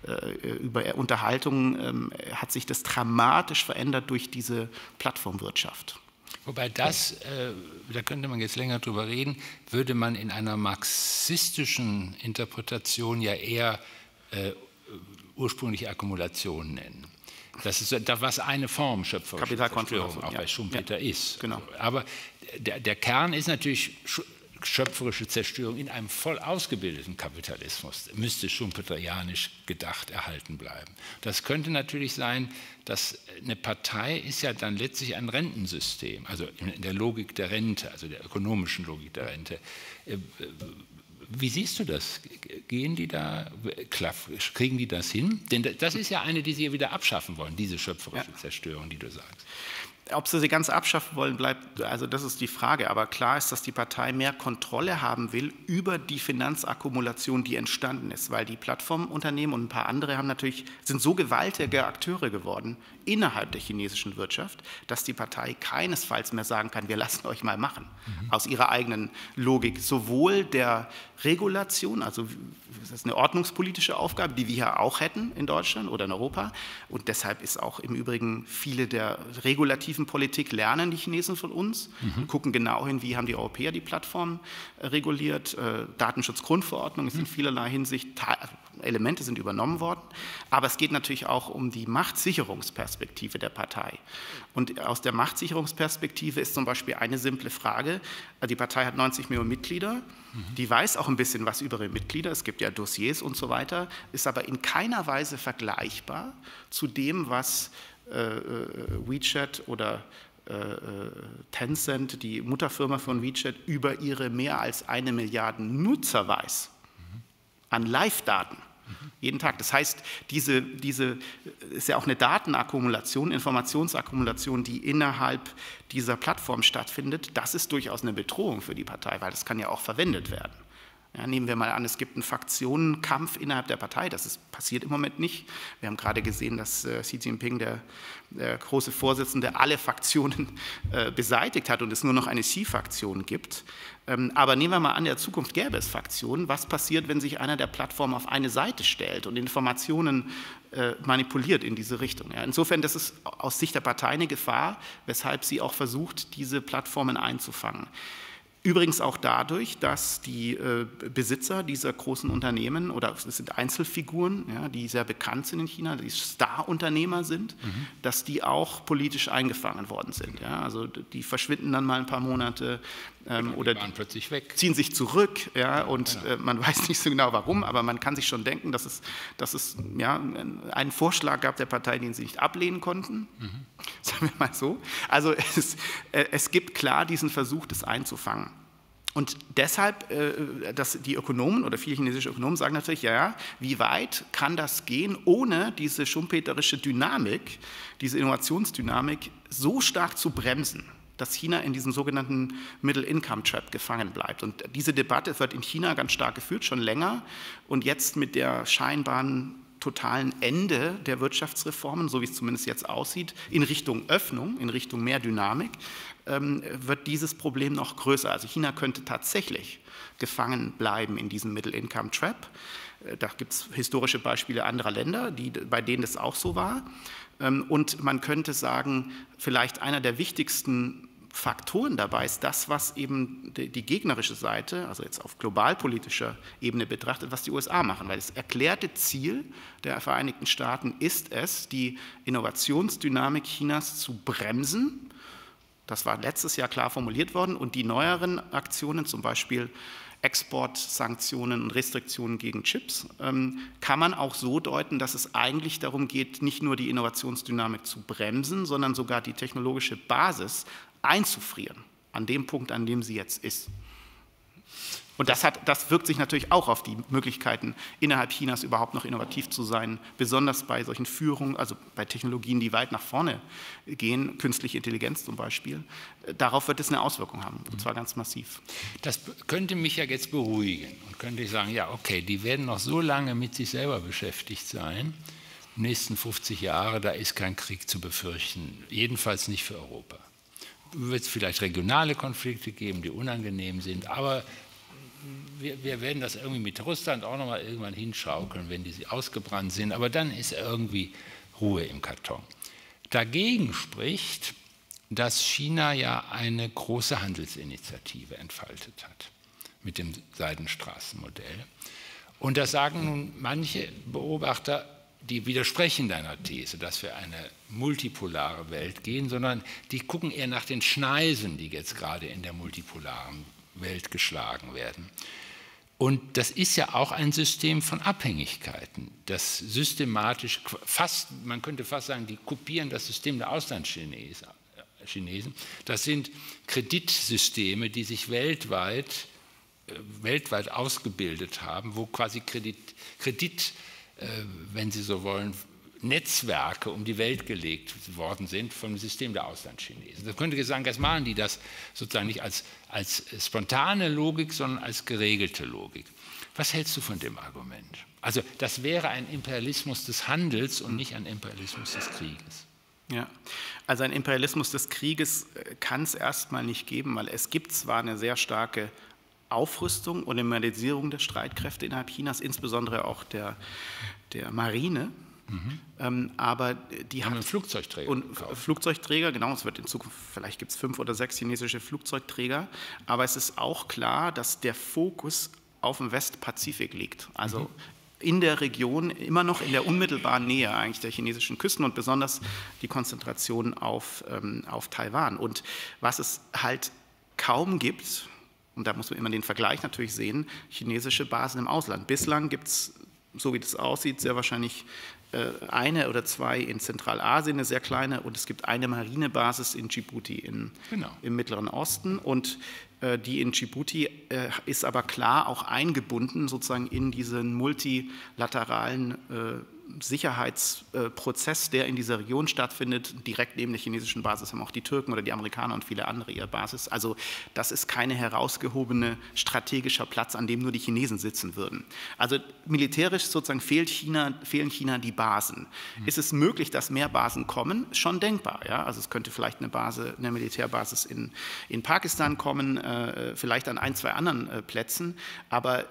[SPEAKER 2] Unterhaltung hat sich das dramatisch verändert durch diese Plattformwirtschaft.
[SPEAKER 1] Wobei da könnte man jetzt länger drüber reden, würde man in einer marxistischen Interpretation ja eher ursprüngliche Akkumulation nennen. Das ist was eine Form schöpferischer Zerstörung auch bei Schumpeter ist.
[SPEAKER 2] Genau.
[SPEAKER 1] Aber der Kern ist natürlich schöpferische Zerstörung in einem voll ausgebildeten Kapitalismus. Müsste schumpeterianisch gedacht erhalten bleiben. Das könnte natürlich sein, dass eine Partei ist ja dann letztlich ein Rentensystem, also in der Logik der Rente, also der ökonomischen Logik der Rente. Wie siehst du das? Gehen die da, kriegen die das hin? Denn das ist ja eine, die sie wieder abschaffen wollen, diese schöpferische Zerstörung, die du sagst.
[SPEAKER 2] Ob sie ganz abschaffen wollen, bleibt, also das ist die Frage. Aber klar ist, dass die Partei mehr Kontrolle haben will über die Finanzakkumulation, die entstanden ist. Weil die Plattformunternehmen und ein paar andere sind so gewaltige Akteure geworden innerhalb der chinesischen Wirtschaft, dass die Partei keinesfalls mehr sagen kann, wir lassen euch mal machen. Aus ihrer eigenen Logik. Sowohl der Regulation, also das ist eine ordnungspolitische Aufgabe, die wir ja auch hätten in Deutschland oder in Europa. Und deshalb ist auch im Übrigen viele der regulativen Politik lernen die Chinesen von uns, gucken genau hin, wie haben die Europäer die Plattform reguliert. Datenschutzgrundverordnung ist in vielerlei Hinsicht, Elemente sind übernommen worden. Aber es geht natürlich auch um die Machtsicherungsperspektive der Partei. Und aus der Machtsicherungsperspektive ist zum Beispiel eine simple Frage, die Partei hat 90 Millionen Mitglieder, die weiß auch ein bisschen was über ihre Mitglieder, es gibt ja Dossiers und so weiter, ist aber in keiner Weise vergleichbar zu dem, was WeChat oder Tencent, die Mutterfirma von WeChat, über ihre mehr als 1 Milliarde Nutzer weiß, an Live-Daten, jeden Tag. Das heißt, diese ist ja auch eine Datenakkumulation, Informationsakkumulation, die innerhalb dieser Plattform stattfindet. Das ist durchaus eine Bedrohung für die Partei, weil das kann ja auch verwendet werden. Ja, nehmen wir mal an, es gibt einen Fraktionenkampf innerhalb der Partei. Das passiert im Moment nicht. Wir haben gerade gesehen, dass Xi Jinping, der große Vorsitzende, alle Fraktionen beseitigt hat und es nur noch eine Xi-Fraktion gibt. Aber nehmen wir mal an, in der Zukunft gäbe es Fraktionen. Was passiert, wenn sich einer der Plattformen auf eine Seite stellt und Informationen manipuliert in diese Richtung? Ja, insofern, das ist aus Sicht der Partei eine Gefahr, weshalb sie auch versucht, diese Plattformen einzufangen. Übrigens auch dadurch, dass die Besitzer dieser großen Unternehmen, oder es sind Einzelfiguren, ja, die sehr bekannt sind in China, die Star-Unternehmer sind, dass die auch politisch eingefangen worden sind. Ja. Also die verschwinden dann mal ein paar Monate oder
[SPEAKER 1] waren plötzlich weg.
[SPEAKER 2] Ziehen sich zurück, ja, und man weiß nicht so genau warum, aber man kann sich schon denken, dass es ja, einen Vorschlag gab der Partei, den sie nicht ablehnen konnten, sagen wir mal so. Also es gibt klar diesen Versuch, das einzufangen. Und deshalb, die Ökonomen oder viele chinesische Ökonomen sagen natürlich, ja, wie weit kann das gehen, ohne diese schumpeterische Dynamik, diese Innovationsdynamik so stark zu bremsen, dass China in diesem sogenannten Middle-Income-Trap gefangen bleibt. Und diese Debatte wird in China ganz stark geführt, schon länger. Und jetzt mit der scheinbaren totalen Ende der Wirtschaftsreformen, so wie es zumindest jetzt aussieht, in Richtung Öffnung, in Richtung mehr Dynamik, wird dieses Problem noch größer. Also China könnte tatsächlich gefangen bleiben in diesem Middle-Income-Trap. Da gibt es historische Beispiele anderer Länder, bei denen das auch so war. Und man könnte sagen, vielleicht einer der wichtigsten Faktoren dabei ist das, was eben die gegnerische Seite, also jetzt auf globalpolitischer Ebene betrachtet, was die USA machen. Weil das erklärte Ziel der Vereinigten Staaten ist es, die Innovationsdynamik Chinas zu bremsen. Das war letztes Jahr klar formuliert worden. Und die neueren Aktionen, zum Beispiel Exportsanktionen und Restriktionen gegen Chips, kann man auch so deuten, dass es eigentlich darum geht, nicht nur die Innovationsdynamik zu bremsen, sondern sogar die technologische Basis einzufrieren, an dem Punkt, an dem sie jetzt ist. Und das wirkt sich natürlich auch auf die Möglichkeiten, innerhalb Chinas überhaupt noch innovativ zu sein, besonders bei solchen Führungen, also bei Technologien, die weit nach vorne gehen, künstliche Intelligenz zum Beispiel. Darauf wird es eine Auswirkung haben, und zwar ganz massiv.
[SPEAKER 1] Das könnte mich ja jetzt beruhigen und könnte ich sagen, ja okay, die werden noch so lange mit sich selber beschäftigt sein, die nächsten 50 Jahre, da ist kein Krieg zu befürchten, jedenfalls nicht für Europa. Es wird vielleicht regionale Konflikte geben, die unangenehm sind, aber wir werden das irgendwie mit Russland auch nochmal irgendwann hinschaukeln, wenn die ausgebrannt sind, aber dann ist irgendwie Ruhe im Karton. Dagegen spricht, dass China ja eine große Handelsinitiative entfaltet hat mit dem Seidenstraßenmodell. Und das sagen nun manche Beobachter, die widersprechen deiner These, dass wir eine multipolare Welt gehen, sondern die gucken eher nach den Schneisen, die jetzt gerade in der multipolaren Welt geschlagen werden. Und das ist ja auch ein System von Abhängigkeiten, das systematisch, man könnte fast sagen, die kopieren das System der Auslandschinesen. Das sind Kreditsysteme, die sich weltweit ausgebildet haben, wo quasi Kredit, wenn Sie so wollen, Netzwerke um die Welt gelegt worden sind vom System der Auslandschinesen. Da könnte ich sagen, jetzt machen die das sozusagen nicht als spontane Logik, sondern als geregelte Logik. Was hältst du von dem Argument? Also das wäre ein Imperialismus des Handels und nicht ein Imperialismus des Krieges.
[SPEAKER 2] Ja, also ein Imperialismus des Krieges kann es erstmal nicht geben, weil es gibt zwar eine sehr starke Aufrüstung und Modernisierung der Streitkräfte innerhalb Chinas, insbesondere auch der Marine, aber die
[SPEAKER 1] haben Flugzeugträger.
[SPEAKER 2] Und Flugzeugträger, genau, es wird in Zukunft, vielleicht gibt es 5 oder 6 chinesische Flugzeugträger, aber es ist auch klar, dass der Fokus auf dem Westpazifik liegt, also in der Region, immer noch in der unmittelbaren Nähe eigentlich der chinesischen Küsten und besonders die Konzentration auf Taiwan. Und was es halt kaum gibt, und da muss man immer den Vergleich natürlich sehen, chinesische Basen im Ausland. Bislang gibt es, so wie das aussieht, sehr wahrscheinlich eine oder 2 in Zentralasien, eine sehr kleine, und es gibt eine Marinebasis in Djibouti im Mittleren Osten. Und die in Djibouti ist aber klar auch eingebunden sozusagen in diesen multilateralen Sicherheitsprozess, der in dieser Region stattfindet. Direkt neben der chinesischen Basis haben auch die Türken oder die Amerikaner und viele andere ihre Basis. Also das ist keine herausgehobene strategischer Platz, an dem nur die Chinesen sitzen würden. Also militärisch sozusagen fehlen China die Basen. Ist es möglich, dass mehr Basen kommen? Schon denkbar. Ja? Also es könnte vielleicht eine Militärbasis in Pakistan kommen, vielleicht an ein, zwei anderen Plätzen, aber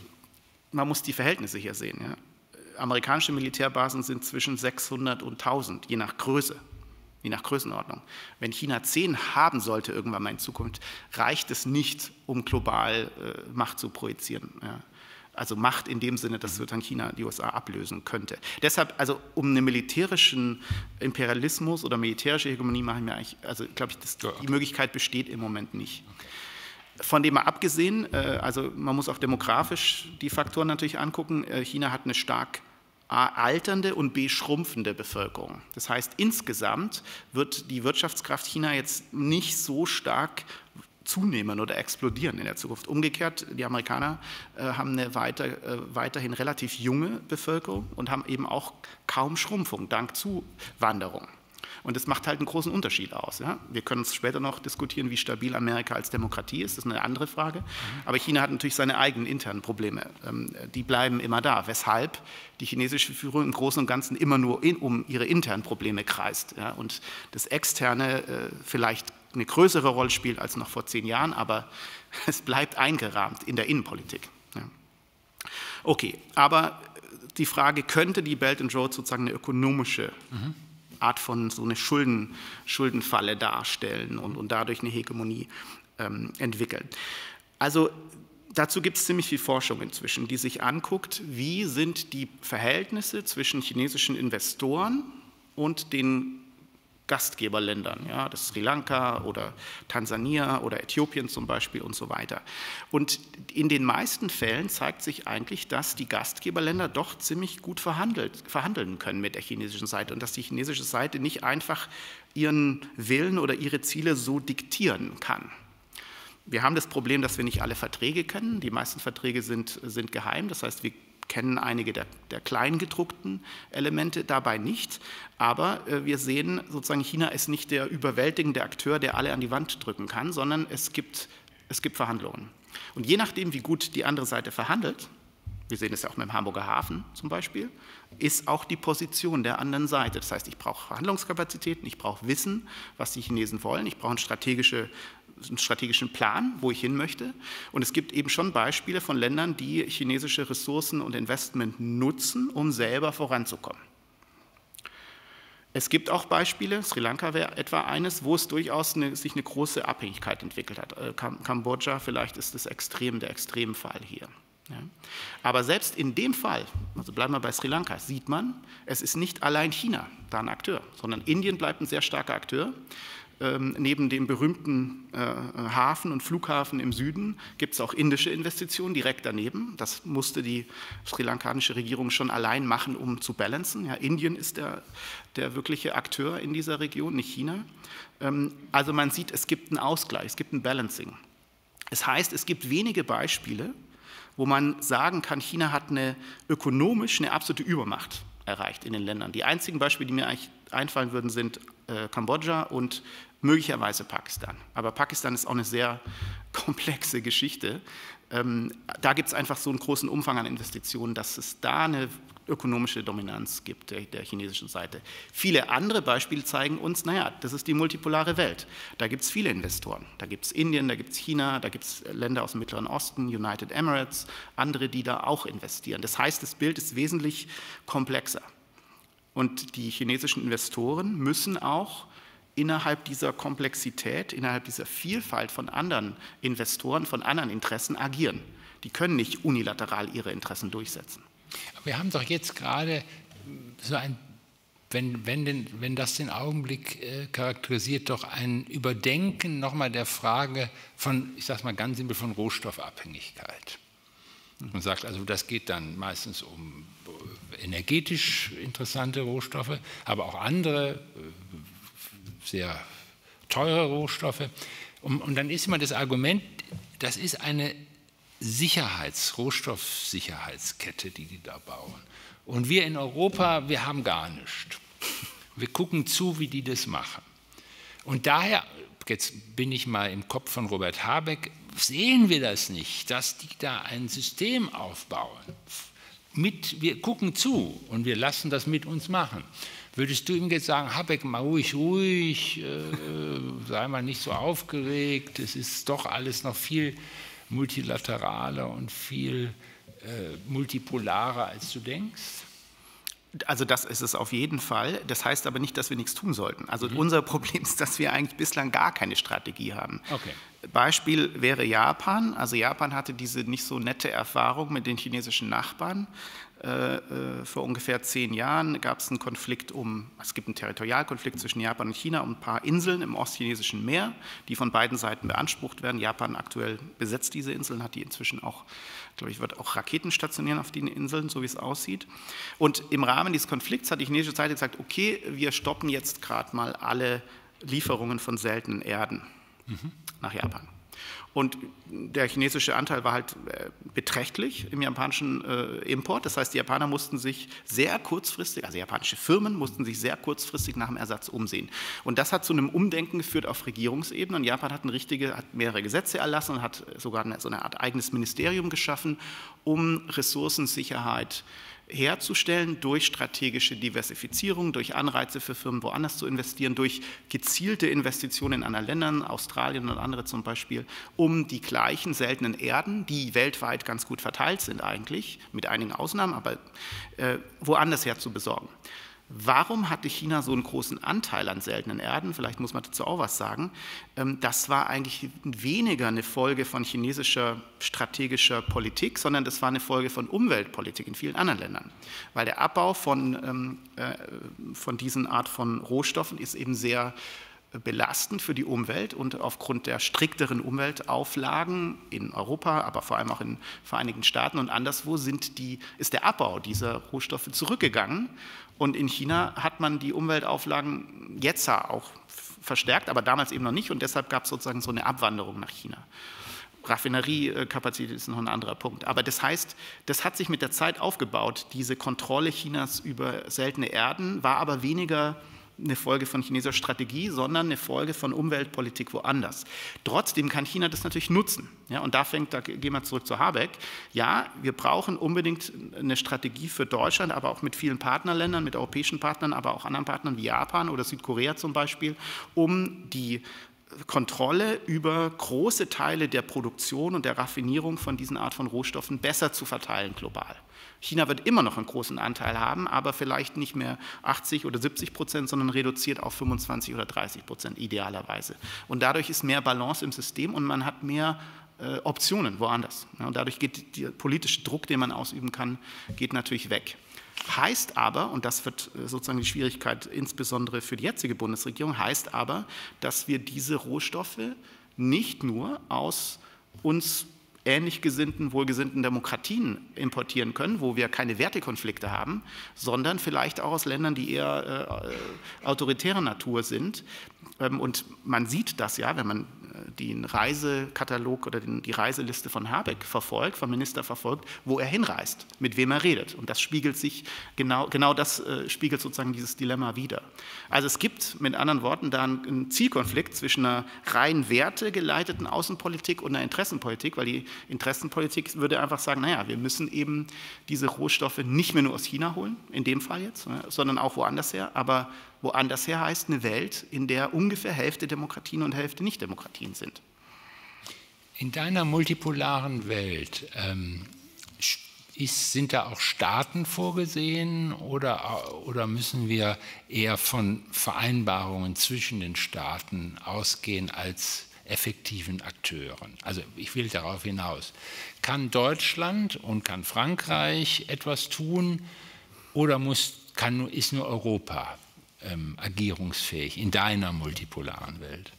[SPEAKER 2] man muss die Verhältnisse hier sehen. Ja? Amerikanische Militärbasen sind zwischen 600 und 1000, je nach Größe, je nach Größenordnung. Wenn China 10 haben sollte irgendwann mal in Zukunft, reicht es nicht, um global Macht zu projizieren. Ja? Also Macht in dem Sinne, dass sozusagen China die USA ablösen könnte. Deshalb, also um einen militärischen Imperialismus oder militärische Hegemonie machen wir eigentlich, also glaube ich, die Möglichkeit besteht im Moment nicht. Von dem mal abgesehen, also man muss auch demografisch die Faktoren natürlich angucken. China hat eine stark A, alternde und B, schrumpfende Bevölkerung. Das heißt, insgesamt wird die Wirtschaftskraft China jetzt nicht so stark zunehmen oder explodieren in der Zukunft. Umgekehrt, die Amerikaner haben eine weiterhin relativ junge Bevölkerung und haben eben auch kaum Schrumpfung dank Zuwanderung. Und das macht halt einen großen Unterschied aus. Ja? Wir können uns später noch diskutieren, wie stabil Amerika als Demokratie ist. Das ist eine andere Frage. Aber China hat natürlich seine eigenen internen Probleme. Die bleiben immer da. Weshalb die chinesische Führung im Großen und Ganzen immer nur um ihre internen Probleme kreist. Ja? Und das Externe vielleicht eine größere Rolle spielt als noch vor 10 Jahren, aber es bleibt eingerahmt in der Innenpolitik. Ja. Okay, aber die Frage, könnte die Belt and Road sozusagen eine ökonomische Art von so eine Schuldenfalle darstellen und dadurch eine Hegemonie entwickeln? Also dazu gibt es ziemlich viel Forschung inzwischen, die sich anguckt, wie sind die Verhältnisse zwischen chinesischen Investoren und den Gastgeberländern, ja, das Sri Lanka oder Tansania oder Äthiopien zum Beispiel und so weiter. Und in den meisten Fällen zeigt sich eigentlich, dass die Gastgeberländer doch ziemlich gut verhandeln können mit der chinesischen Seite und dass die chinesische Seite nicht einfach ihren Willen oder ihre Ziele so diktieren kann. Wir haben das Problem, dass wir nicht alle Verträge kennen. Die meisten Verträge sind geheim, das heißt, wir kennen einige der kleingedruckten Elemente dabei nicht, aber wir sehen sozusagen, China ist nicht der überwältigende Akteur, der alle an die Wand drücken kann, sondern es gibt Verhandlungen. Und je nachdem, wie gut die andere Seite verhandelt, wir sehen es ja auch mit dem Hamburger Hafen zum Beispiel, ist auch die Position der anderen Seite. Das heißt, ich brauche Verhandlungskapazitäten, ich brauche Wissen, was die Chinesen wollen, ich brauche einen strategischen Plan, wo ich hin möchte. Und es gibt eben schon Beispiele von Ländern, die chinesische Ressourcen und Investment nutzen, um selber voranzukommen. Es gibt auch Beispiele, Sri Lanka wäre etwa eines, wo es durchaus sich eine große Abhängigkeit entwickelt hat. Kambodscha vielleicht ist der Extremfall hier. Ja. Aber selbst in dem Fall, also bleiben wir bei Sri Lanka, sieht man, es ist nicht allein China da ein Akteur, sondern Indien bleibt ein sehr starker Akteur. Neben dem berühmten Hafen und Flughafen im Süden gibt es auch indische Investitionen direkt daneben. Das musste die sri-lankanische Regierung schon allein machen, um zu balancen. Ja, Indien ist der wirkliche Akteur in dieser Region, nicht China. Also man sieht, es gibt einen Ausgleich, es gibt ein Balancing. Das heißt, es gibt wenige Beispiele, wo man sagen kann, China hat ökonomisch eine absolute Übermacht erreicht in den Ländern. Die einzigen Beispiele, die mir eigentlich einfallen würden, sind Kambodscha und möglicherweise Pakistan. Aber Pakistan ist auch eine sehr komplexe Geschichte. Da gibt es einfach so einen großen Umfang an Investitionen, dass es da eine ökonomische Dominanz gibt der chinesischen Seite. Viele andere Beispiele zeigen uns, naja, das ist die multipolare Welt. Da gibt es viele Investoren. Da gibt es Indien, da gibt es China, da gibt es Länder aus dem Mittleren Osten, United Emirates, andere, die da auch investieren. Das heißt, das Bild ist wesentlich komplexer. Und die chinesischen Investoren müssen auch innerhalb dieser Komplexität, innerhalb dieser Vielfalt von anderen Investoren, von anderen Interessen agieren. Die können nicht unilateral ihre Interessen durchsetzen.
[SPEAKER 1] Wir haben doch jetzt gerade so wenn das den Augenblick charakterisiert, doch ein Überdenken nochmal der Frage von, ich sage mal ganz simpel, von Rohstoffabhängigkeit. Man sagt also, das geht dann meistens um energetisch interessante Rohstoffe, aber auch andere sehr teure Rohstoffe. Und dann ist immer das Argument, das ist eine Rohstoffsicherheitskette, die da bauen. Und wir in Europa, wir haben gar nichts. Wir gucken zu, wie die das machen. Und daher, jetzt bin ich mal im Kopf von Robert Habeck, sehen wir das nicht, dass die da ein System aufbauen. Wir gucken zu und wir lassen das mit uns machen. Würdest du ihm jetzt sagen, Habeck, mal ruhig, sei mal nicht so aufgeregt, es ist doch alles noch viel multilateraler und viel multipolarer, als du denkst?
[SPEAKER 2] Also das ist es auf jeden Fall. Das heißt aber nicht, dass wir nichts tun sollten. Also unser Problem ist, dass wir eigentlich bislang gar keine Strategie haben.
[SPEAKER 1] Okay.
[SPEAKER 2] Beispiel wäre Japan. Also Japan hatte diese nicht so nette Erfahrung mit den chinesischen Nachbarn. Vor ungefähr 10 Jahren gab es einen Konflikt es gibt einen Territorialkonflikt zwischen Japan und China um ein paar Inseln im ostchinesischen Meer, die von beiden Seiten beansprucht werden. Japan aktuell besetzt diese Inseln, hat die inzwischen auch, glaube ich, wird auch Raketen stationieren auf den Inseln, so wie es aussieht. Und im Rahmen dieses Konflikts hat die chinesische Seite gesagt, okay, wir stoppen jetzt gerade mal alle Lieferungen von seltenen Erden nach Japan. Und der chinesische Anteil war halt beträchtlich im japanischen Import. Das heißt, die Japaner mussten sich sehr kurzfristig, also japanische Firmen mussten sich sehr kurzfristig nach dem Ersatz umsehen. Und das hat zu einem Umdenken geführt auf Regierungsebene. Und Japan hat mehrere Gesetze erlassen und hat sogar so eine Art eigenes Ministerium geschaffen, um Ressourcensicherheit herzustellen durch strategische Diversifizierung, durch Anreize für Firmen woanders zu investieren, durch gezielte Investitionen in anderen Ländern, Australien und andere zum Beispiel, um die gleichen seltenen Erden, die weltweit ganz gut verteilt sind eigentlich, mit einigen Ausnahmen, aber woanders her zu besorgen. Warum hatte China so einen großen Anteil an seltenen Erden? Vielleicht muss man dazu auch was sagen. Das war eigentlich weniger eine Folge von chinesischer strategischer Politik, sondern das war eine Folge von Umweltpolitik in vielen anderen Ländern. Weil der Abbau von diesen Art von Rohstoffen ist eben sehr belastend für die Umwelt und aufgrund der strikteren Umweltauflagen in Europa, aber vor allem auch in den Vereinigten Staaten und anderswo ist der Abbau dieser Rohstoffe zurückgegangen. Und in China hat man die Umweltauflagen jetzt auch verstärkt, aber damals eben noch nicht. Und deshalb gab es sozusagen so eine Abwanderung nach China. Raffineriekapazität ist noch ein anderer Punkt. Aber das heißt, das hat sich mit der Zeit aufgebaut. Diese Kontrolle Chinas über seltene Erden war aber weniger eine Folge von chinesischer Strategie, sondern eine Folge von Umweltpolitik woanders. Trotzdem kann China das natürlich nutzen. Ja, und da gehen wir zurück zu Habeck. Ja, wir brauchen unbedingt eine Strategie für Deutschland, aber auch mit vielen Partnerländern, mit europäischen Partnern, aber auch anderen Partnern wie Japan oder Südkorea zum Beispiel, um die Kontrolle über große Teile der Produktion und der Raffinierung von diesen Art von Rohstoffen besser zu verteilen global. China wird immer noch einen großen Anteil haben, aber vielleicht nicht mehr 80 oder 70%, sondern reduziert auf 25 oder 30% idealerweise. Und dadurch ist mehr Balance im System und man hat mehr Optionen woanders. Ja, und dadurch geht der politische Druck, den man ausüben kann, geht natürlich weg. Heißt aber, und das wird sozusagen die Schwierigkeit insbesondere für die jetzige Bundesregierung, heißt aber, dass wir diese Rohstoffe nicht nur aus uns ähnlich gesinnten, wohlgesinnten Demokratien importieren können, wo wir keine Wertekonflikte haben, sondern vielleicht auch aus Ländern, die eher autoritärer Natur sind. Und man sieht das ja, wenn man den Reisekatalog oder die Reiseliste von Habeck verfolgt, vom Minister verfolgt, wo er hinreist, mit wem er redet. Und das spiegelt sich, genau das spiegelt sozusagen dieses Dilemma wider. Also es gibt mit anderen Worten da einen Zielkonflikt zwischen einer rein wertegeleiteten Außenpolitik und einer Interessenpolitik, weil die Interessenpolitik würde einfach sagen, naja, wir müssen eben diese Rohstoffe nicht mehr nur aus China holen, in dem Fall jetzt, sondern auch woanders her, aber woanders her heißt eine Welt, in der ungefähr Hälfte Demokratien und Hälfte Nicht-Demokratien sind.
[SPEAKER 1] In deiner multipolaren Welt sind da auch Staaten vorgesehen oder müssen wir eher von Vereinbarungen zwischen den Staaten ausgehen als effektiven Akteuren? Also ich will darauf hinaus. Kann Deutschland und kann Frankreich etwas tun oder ist nur Europa agierungsfähig in deiner multipolaren Welt?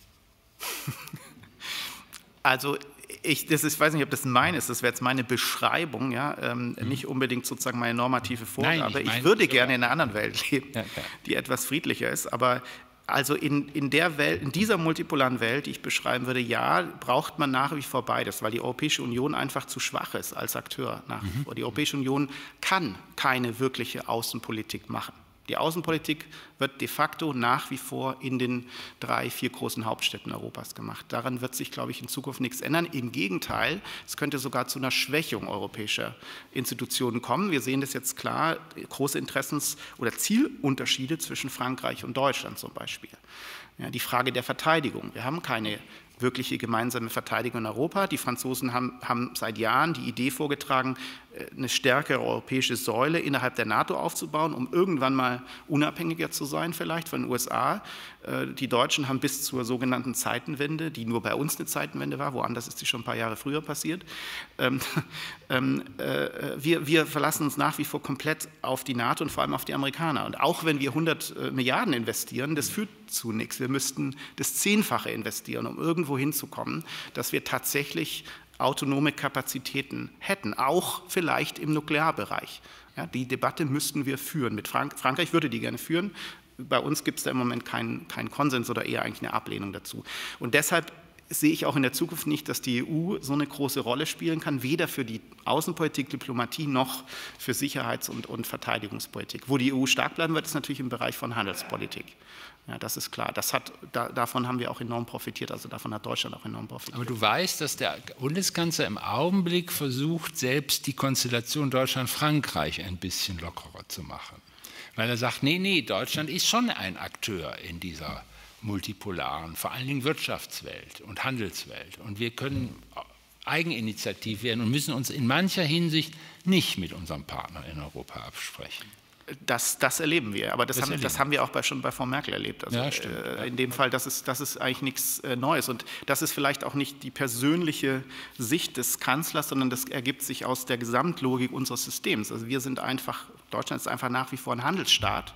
[SPEAKER 2] Also ich weiß nicht, ob das mein ist, das wäre jetzt meine Beschreibung, ja, nicht unbedingt sozusagen meine normative Vorgabe. Ich würde gerne in einer anderen Welt leben, die etwas friedlicher ist, aber Also in der Welt, in dieser multipolaren Welt, die ich beschreiben würde, ja, braucht man nach wie vor beides, weil die Europäische Union einfach zu schwach ist als Akteur nach wie vor. Die Europäische Union kann keine wirkliche Außenpolitik machen. Die Außenpolitik wird de facto nach wie vor in den 3, 4 großen Hauptstädten Europas gemacht. Daran wird sich, glaube ich, in Zukunft nichts ändern. Im Gegenteil, es könnte sogar zu einer Schwächung europäischer Institutionen kommen. Wir sehen das jetzt klar, große Interessens- oder Zielunterschiede zwischen Frankreich und Deutschland zum Beispiel. Ja, die Frage der Verteidigung. Wir haben keine wirkliche gemeinsame Verteidigung in Europa. Die Franzosen haben seit Jahren die Idee vorgetragen, eine stärkere europäische Säule innerhalb der NATO aufzubauen, um irgendwann mal unabhängiger zu sein, vielleicht von den USA. Die Deutschen haben bis zur sogenannten Zeitenwende, die nur bei uns eine Zeitenwende war, woanders ist sie schon ein paar Jahre früher passiert. Wir verlassen uns nach wie vor komplett auf die NATO und vor allem auf die Amerikaner. Und auch wenn wir 100 Milliarden investieren, das führt zu nichts. Wir müssten das 10-fache investieren, um irgendwo hinzukommen, dass wir tatsächlich autonome Kapazitäten hätten, auch vielleicht im Nuklearbereich. Ja, die Debatte müssten wir führen. Mit Frankreich würde die gerne führen. Bei uns gibt es da im Moment keinen Konsens oder eher eigentlich eine Ablehnung dazu. Und deshalb sehe ich auch in der Zukunft nicht, dass die EU so eine große Rolle spielen kann, weder für die Außenpolitik, Diplomatie noch für Sicherheits- und Verteidigungspolitik. Wo die EU stark bleiben wird, ist natürlich im Bereich von Handelspolitik. Ja, das ist klar. Davon haben wir auch enorm profitiert, also davon hat Deutschland auch enorm profitiert.
[SPEAKER 1] Aber du weißt, dass der Bundeskanzler im Augenblick versucht, selbst die Konstellation Deutschland-Frankreich ein bisschen lockerer zu machen. Weil er sagt, nee, Deutschland ist schon ein Akteur in dieser multipolaren, vor allen Dingen Wirtschaftswelt und Handelswelt. Und wir können eigeninitiativ werden und müssen uns in mancher Hinsicht nicht mit unserem Partner in Europa absprechen.
[SPEAKER 2] Das erleben wir, aber das haben wir auch schon bei Frau Merkel erlebt. Also
[SPEAKER 1] ja,
[SPEAKER 2] in dem Fall, das ist eigentlich nichts Neues. Und das ist vielleicht auch nicht die persönliche Sicht des Kanzlers, sondern das ergibt sich aus der Gesamtlogik unseres Systems. Also Deutschland ist einfach nach wie vor ein Handelsstaat.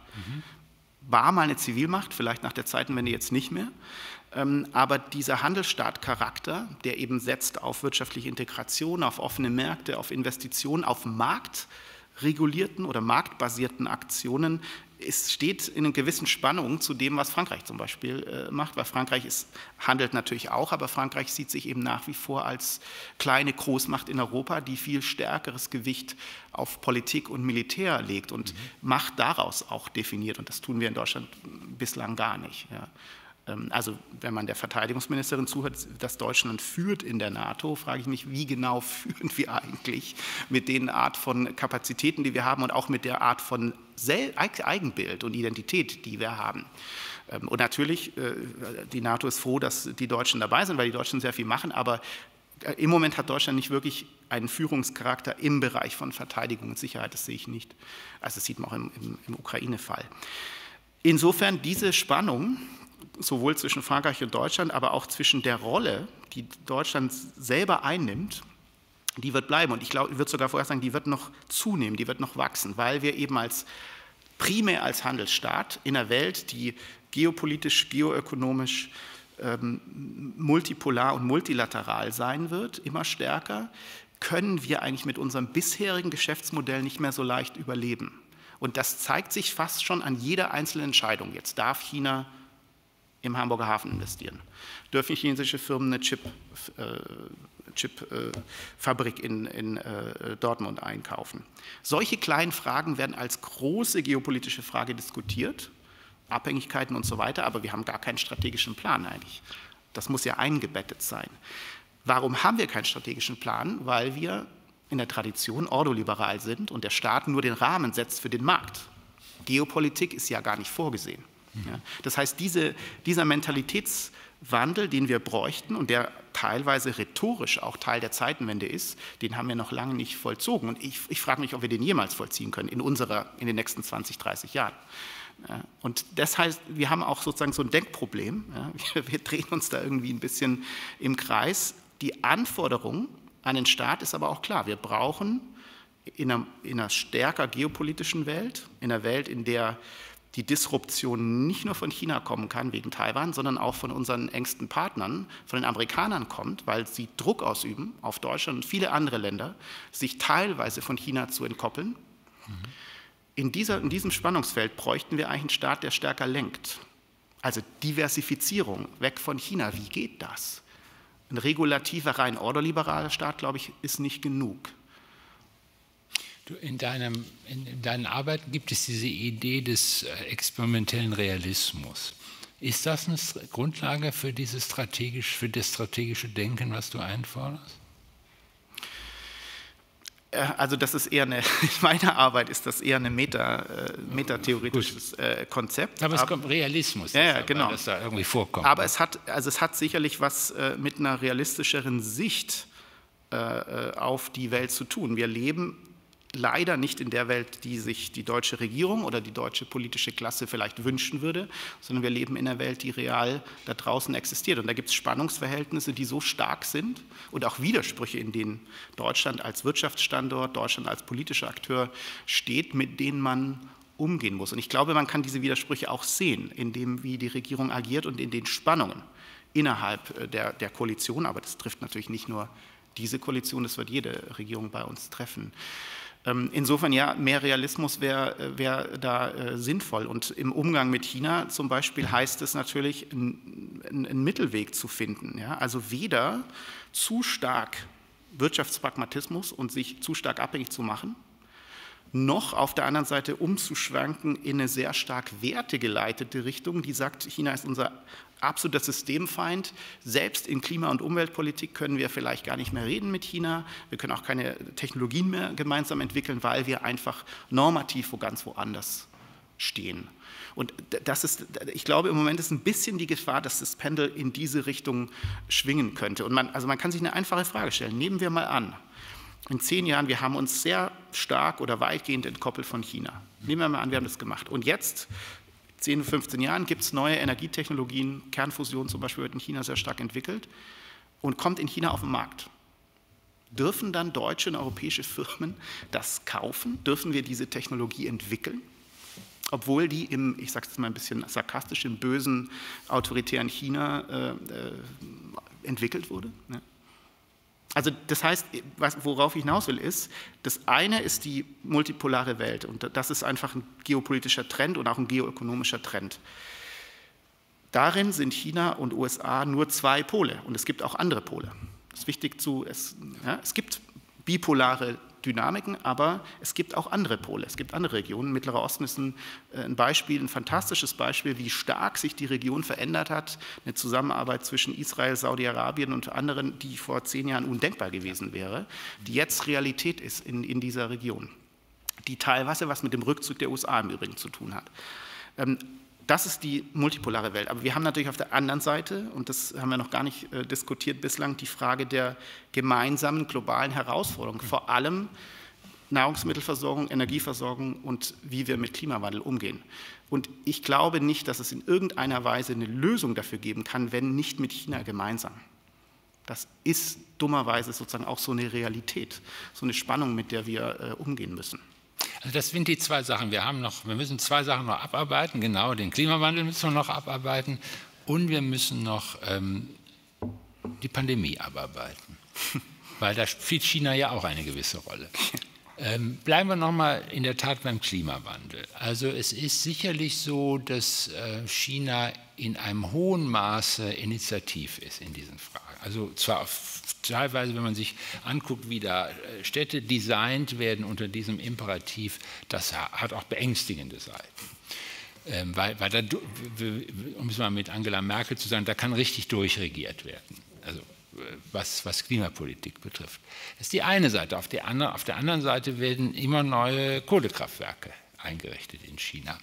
[SPEAKER 2] War mal eine Zivilmacht, vielleicht nach der Zeitenwende jetzt nicht mehr. Aber dieser Handelsstaat-Charakter, der eben setzt auf wirtschaftliche Integration, auf offene Märkte, auf Investitionen, auf marktregulierten oder marktbasierten Aktionen, es steht in einer gewissen Spannung zu dem, was Frankreich zum Beispiel macht, weil Frankreich handelt natürlich auch, aber Frankreich sieht sich eben nach wie vor als kleine Großmacht in Europa, die viel stärkeres Gewicht auf Politik und Militär legt und Macht daraus auch definiert. Und das tun wir in Deutschland bislang gar nicht. Ja. Also wenn man der Verteidigungsministerin zuhört, dass Deutschland führt in der NATO, frage ich mich, wie genau führen wir eigentlich mit den Art von Kapazitäten, die wir haben und auch mit der Art von Eigenbild und Identität, die wir haben. Und natürlich, die NATO ist froh, dass die Deutschen dabei sind, weil die Deutschen sehr viel machen, aber im Moment hat Deutschland nicht wirklich einen Führungscharakter im Bereich von Verteidigung und Sicherheit, das sehe ich nicht. Also das sieht man auch im Ukraine-Fall. Insofern diese Spannung, sowohl zwischen Frankreich und Deutschland, aber auch zwischen der Rolle, die Deutschland selber einnimmt, die wird bleiben. Und ich würde sogar vorher sagen, die wird noch zunehmen, die wird noch wachsen, weil wir eben primär als Handelsstaat in einer Welt, die geopolitisch, geoökonomisch multipolar und multilateral sein wird, immer stärker, können wir eigentlich mit unserem bisherigen Geschäftsmodell nicht mehr so leicht überleben. Und das zeigt sich fast schon an jeder einzelnen Entscheidung. Jetzt darf China im Hamburger Hafen investieren. Dürfen chinesische Firmen eine Chipfabrik in Dortmund einkaufen? Solche kleinen Fragen werden als große geopolitische Frage diskutiert, Abhängigkeiten und so weiter, aber wir haben gar keinen strategischen Plan eigentlich. Das muss ja eingebettet sein. Warum haben wir keinen strategischen Plan? Weil wir in der Tradition ordoliberal sind und der Staat nur den Rahmen setzt für den Markt. Geopolitik ist ja gar nicht vorgesehen. Ja, das heißt, dieser Mentalitätswandel, den wir bräuchten und der teilweise rhetorisch auch Teil der Zeitenwende ist, den haben wir noch lange nicht vollzogen. Und ich frage mich, ob wir den jemals vollziehen können in den nächsten 20, 30 Jahren. Ja, und das heißt, wir haben auch sozusagen so ein Denkproblem. Ja, wir drehen uns da irgendwie ein bisschen im Kreis. Die Anforderung an den Staat ist aber auch klar. Wir brauchen in einer stärker geopolitischen Welt, in einer Welt, in der die Disruption nicht nur von China kommen kann, wegen Taiwan, sondern auch von unseren engsten Partnern, von den Amerikanern kommt, weil sie Druck ausüben auf Deutschland und viele andere Länder, sich teilweise von China zu entkoppeln. In diesem Spannungsfeld bräuchten wir eigentlich einen Staat, der stärker lenkt. Also Diversifizierung, weg von China, wie geht das? Ein regulativer, rein ordoliberaler Staat, glaube ich, ist nicht genug.
[SPEAKER 1] In deinen Arbeiten gibt es diese Idee des experimentellen Realismus. Ist das eine Grundlage für das strategische Denken, was du einforderst?
[SPEAKER 2] Also das ist eher in meiner Arbeit ist das eher ein metatheoretisches Konzept.
[SPEAKER 1] Aber es kommt Realismus,
[SPEAKER 2] genau.
[SPEAKER 1] das da irgendwie vorkommt.
[SPEAKER 2] Aber es hat sicherlich was mit einer realistischeren Sicht auf die Welt zu tun. Wir leben leider nicht in der Welt, die sich die deutsche Regierung oder die deutsche politische Klasse vielleicht wünschen würde, sondern wir leben in einer Welt, die real da draußen existiert. Und da gibt es Spannungsverhältnisse, die so stark sind und auch Widersprüche, in denen Deutschland als Wirtschaftsstandort, Deutschland als politischer Akteur steht, mit denen man umgehen muss. Und ich glaube, man kann diese Widersprüche auch sehen, in dem, wie die Regierung agiert und in den Spannungen innerhalb der Koalition. Aber das trifft natürlich nicht nur diese Koalition, das wird jede Regierung bei uns treffen. Insofern ja, mehr Realismus wäre da sinnvoll. Und im Umgang mit China zum Beispiel heißt es natürlich, einen Mittelweg zu finden. Ja? Also weder zu stark Wirtschaftspragmatismus und sich zu stark abhängig zu machen, noch auf der anderen Seite umzuschwanken in eine sehr stark wertegeleitete Richtung, die sagt, China ist unser absoluter Systemfeind. Selbst in Klima- und Umweltpolitik können wir vielleicht gar nicht mehr reden mit China. Wir können auch keine Technologien mehr gemeinsam entwickeln, weil wir einfach normativ ganz woanders stehen. Und das ist, ich glaube, im Moment ist ein bisschen die Gefahr, dass das Pendel in diese Richtung schwingen könnte. Und man kann sich eine einfache Frage stellen. Nehmen wir mal an, in 10 Jahren, wir haben uns sehr stark oder weitgehend entkoppelt von China. Nehmen wir mal an, wir haben das gemacht. Und jetzt, 10, 15 Jahren, gibt es neue Energietechnologien, Kernfusion zum Beispiel wird in China sehr stark entwickelt und kommt in China auf den Markt. Dürfen dann deutsche und europäische Firmen das kaufen? Dürfen wir diese Technologie entwickeln? Obwohl die im, ich sage es mal ein bisschen sarkastisch, im bösen, autoritären China entwickelt wurde? Ja. Also das heißt, worauf ich hinaus will, ist, das eine ist die multipolare Welt und das ist einfach ein geopolitischer Trend und auch ein geoökonomischer Trend. Darin sind China und USA nur 2 Pole und es gibt auch andere Pole. Das ist wichtig es gibt bipolare Dynamiken, aber es gibt auch andere Pole, es gibt andere Regionen. Mittlerer Osten ist ein Beispiel, ein fantastisches Beispiel, wie stark sich die Region verändert hat. Eine Zusammenarbeit zwischen Israel, Saudi-Arabien und anderen, die vor 10 Jahren undenkbar gewesen wäre, die jetzt Realität ist in dieser Region, die teilweise was mit dem Rückzug der USA im Übrigen zu tun hat. Das ist die multipolare Welt. Aber wir haben natürlich auf der anderen Seite, und das haben wir noch gar nicht diskutiert bislang, die Frage der gemeinsamen globalen Herausforderungen, vor allem Nahrungsmittelversorgung, Energieversorgung und wie wir mit Klimawandel umgehen. Und ich glaube nicht, dass es in irgendeiner Weise eine Lösung dafür geben kann, wenn nicht mit China gemeinsam. Das ist dummerweise sozusagen auch so eine Realität, so eine Spannung, mit der wir umgehen müssen.
[SPEAKER 1] Also das sind die 2 Sachen. Wir müssen 2 Sachen noch abarbeiten. Genau, den Klimawandel müssen wir noch abarbeiten und wir müssen noch die Pandemie abarbeiten, weil da spielt China ja auch eine gewisse Rolle. Bleiben wir noch mal in der Tat beim Klimawandel. Also es ist sicherlich so, dass China in einem hohen Maße initiativ ist in diesen Fragen. Also zwar teilweise, wenn man sich anguckt, wie da Städte designt werden unter diesem Imperativ, das hat auch beängstigende Seiten. Weil da, um es mal mit Angela Merkel zu sagen, da kann richtig durchregiert werden. Also was Klimapolitik betrifft. Das ist die eine Seite. Auf der anderen Seite werden immer neue Kohlekraftwerke eingerichtet in China.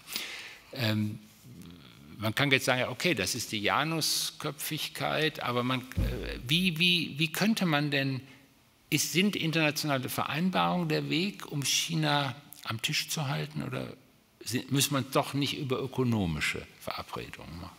[SPEAKER 1] Man kann jetzt sagen, okay, das ist die Janusköpfigkeit, aber wie könnte man denn, sind internationale Vereinbarungen der Weg, um China am Tisch zu halten, oder muss man doch nicht über ökonomische Verabredungen machen?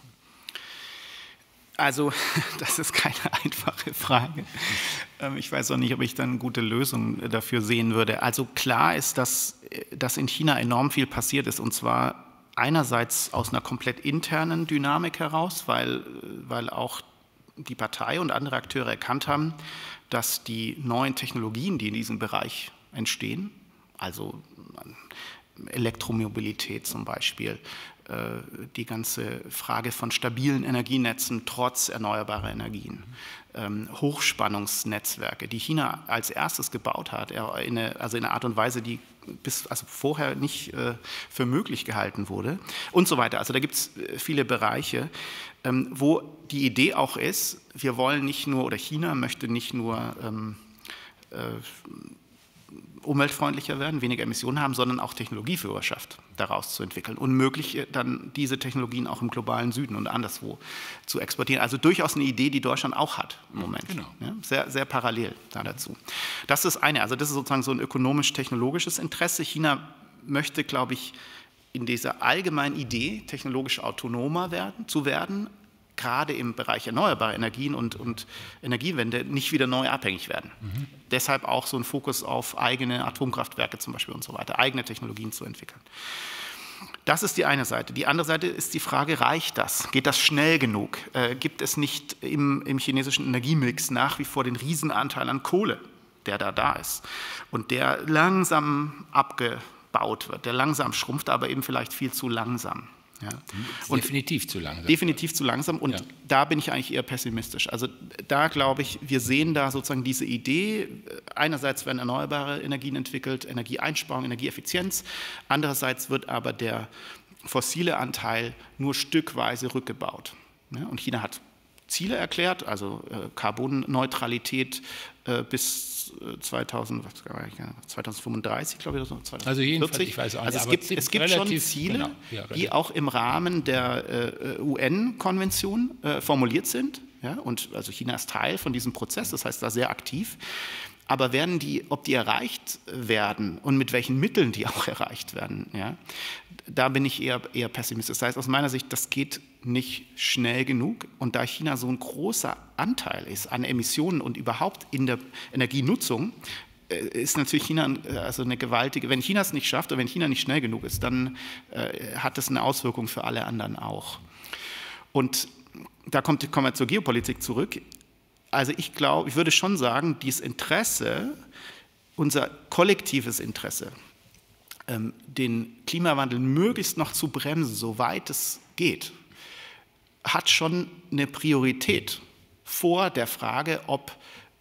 [SPEAKER 2] Also, das ist keine einfache Frage. Ich weiß auch nicht, ob ich dann eine gute Lösung dafür sehen würde. Also klar ist, dass in China enorm viel passiert ist, und zwar einerseits aus einer komplett internen Dynamik heraus, weil auch die Partei und andere Akteure erkannt haben, dass die neuen Technologien, die in diesem Bereich entstehen, also Elektromobilität zum Beispiel, die ganze Frage von stabilen Energienetzen trotz erneuerbarer Energien, Hochspannungsnetzwerke, die China als erstes gebaut hat, in einer Art und Weise, die vorher nicht für möglich gehalten wurde und so weiter. Also da gibt es viele Bereiche, wo die Idee auch ist, wir wollen nicht nur, oder China möchte nicht nur umweltfreundlicher werden, weniger Emissionen haben, sondern auch Technologieführerschaft daraus zu entwickeln und möglich dann diese Technologien auch im globalen Süden und anderswo zu exportieren. Also durchaus eine Idee, die Deutschland auch hat im Moment. Genau. Ja, sehr, sehr parallel dazu. Das ist eine, also das ist sozusagen so ein ökonomisch-technologisches Interesse. China möchte, glaube ich, in dieser allgemeinen Idee, technologisch autonomer zu werden, gerade im Bereich erneuerbare Energien und Energiewende nicht wieder neu abhängig werden. Deshalb auch so ein Fokus auf eigene Atomkraftwerke zum Beispiel und so weiter, eigene Technologien zu entwickeln. Das ist die eine Seite. Die andere Seite ist die Frage, reicht das? Geht das schnell genug? Gibt es nicht im chinesischen Energiemix nach wie vor den Riesenanteil an Kohle, der da ist und der langsam abgebaut wird, der langsam schrumpft, aber eben vielleicht viel zu langsam. Ja.
[SPEAKER 1] Definitiv zu langsam.
[SPEAKER 2] Definitiv zu langsam und da bin ich eigentlich eher pessimistisch. Also da glaube ich, wir sehen da sozusagen diese Idee, einerseits werden erneuerbare Energien entwickelt, Energieeinsparung, Energieeffizienz, andererseits wird aber der fossile Anteil nur stückweise rückgebaut. Ja, und China hat Ziele erklärt, also Carbonneutralität bis 2035, glaube ich, oder so, 2040.
[SPEAKER 1] Also jedenfalls, ich weiß auch nicht,
[SPEAKER 2] also es gibt schon Ziele, die auch im Rahmen der UN-Konvention formuliert sind. Ja, und also China ist Teil von diesem Prozess, das heißt da sehr aktiv. Aber ob die erreicht werden und mit welchen Mitteln die auch erreicht werden, ja, da bin ich eher pessimistisch. Das heißt, aus meiner Sicht, das geht nicht schnell genug. Und da China so ein großer Anteil ist an Emissionen und überhaupt in der Energienutzung, ist natürlich China also eine gewaltige, wenn China es nicht schafft oder wenn China nicht schnell genug ist, dann hat das eine Auswirkung für alle anderen auch. Und da kommen wir zur Geopolitik zurück. Also ich würde schon sagen, dieses Interesse, unser kollektives Interesse, den Klimawandel möglichst noch zu bremsen, soweit es geht, hat schon eine Priorität vor der Frage, ob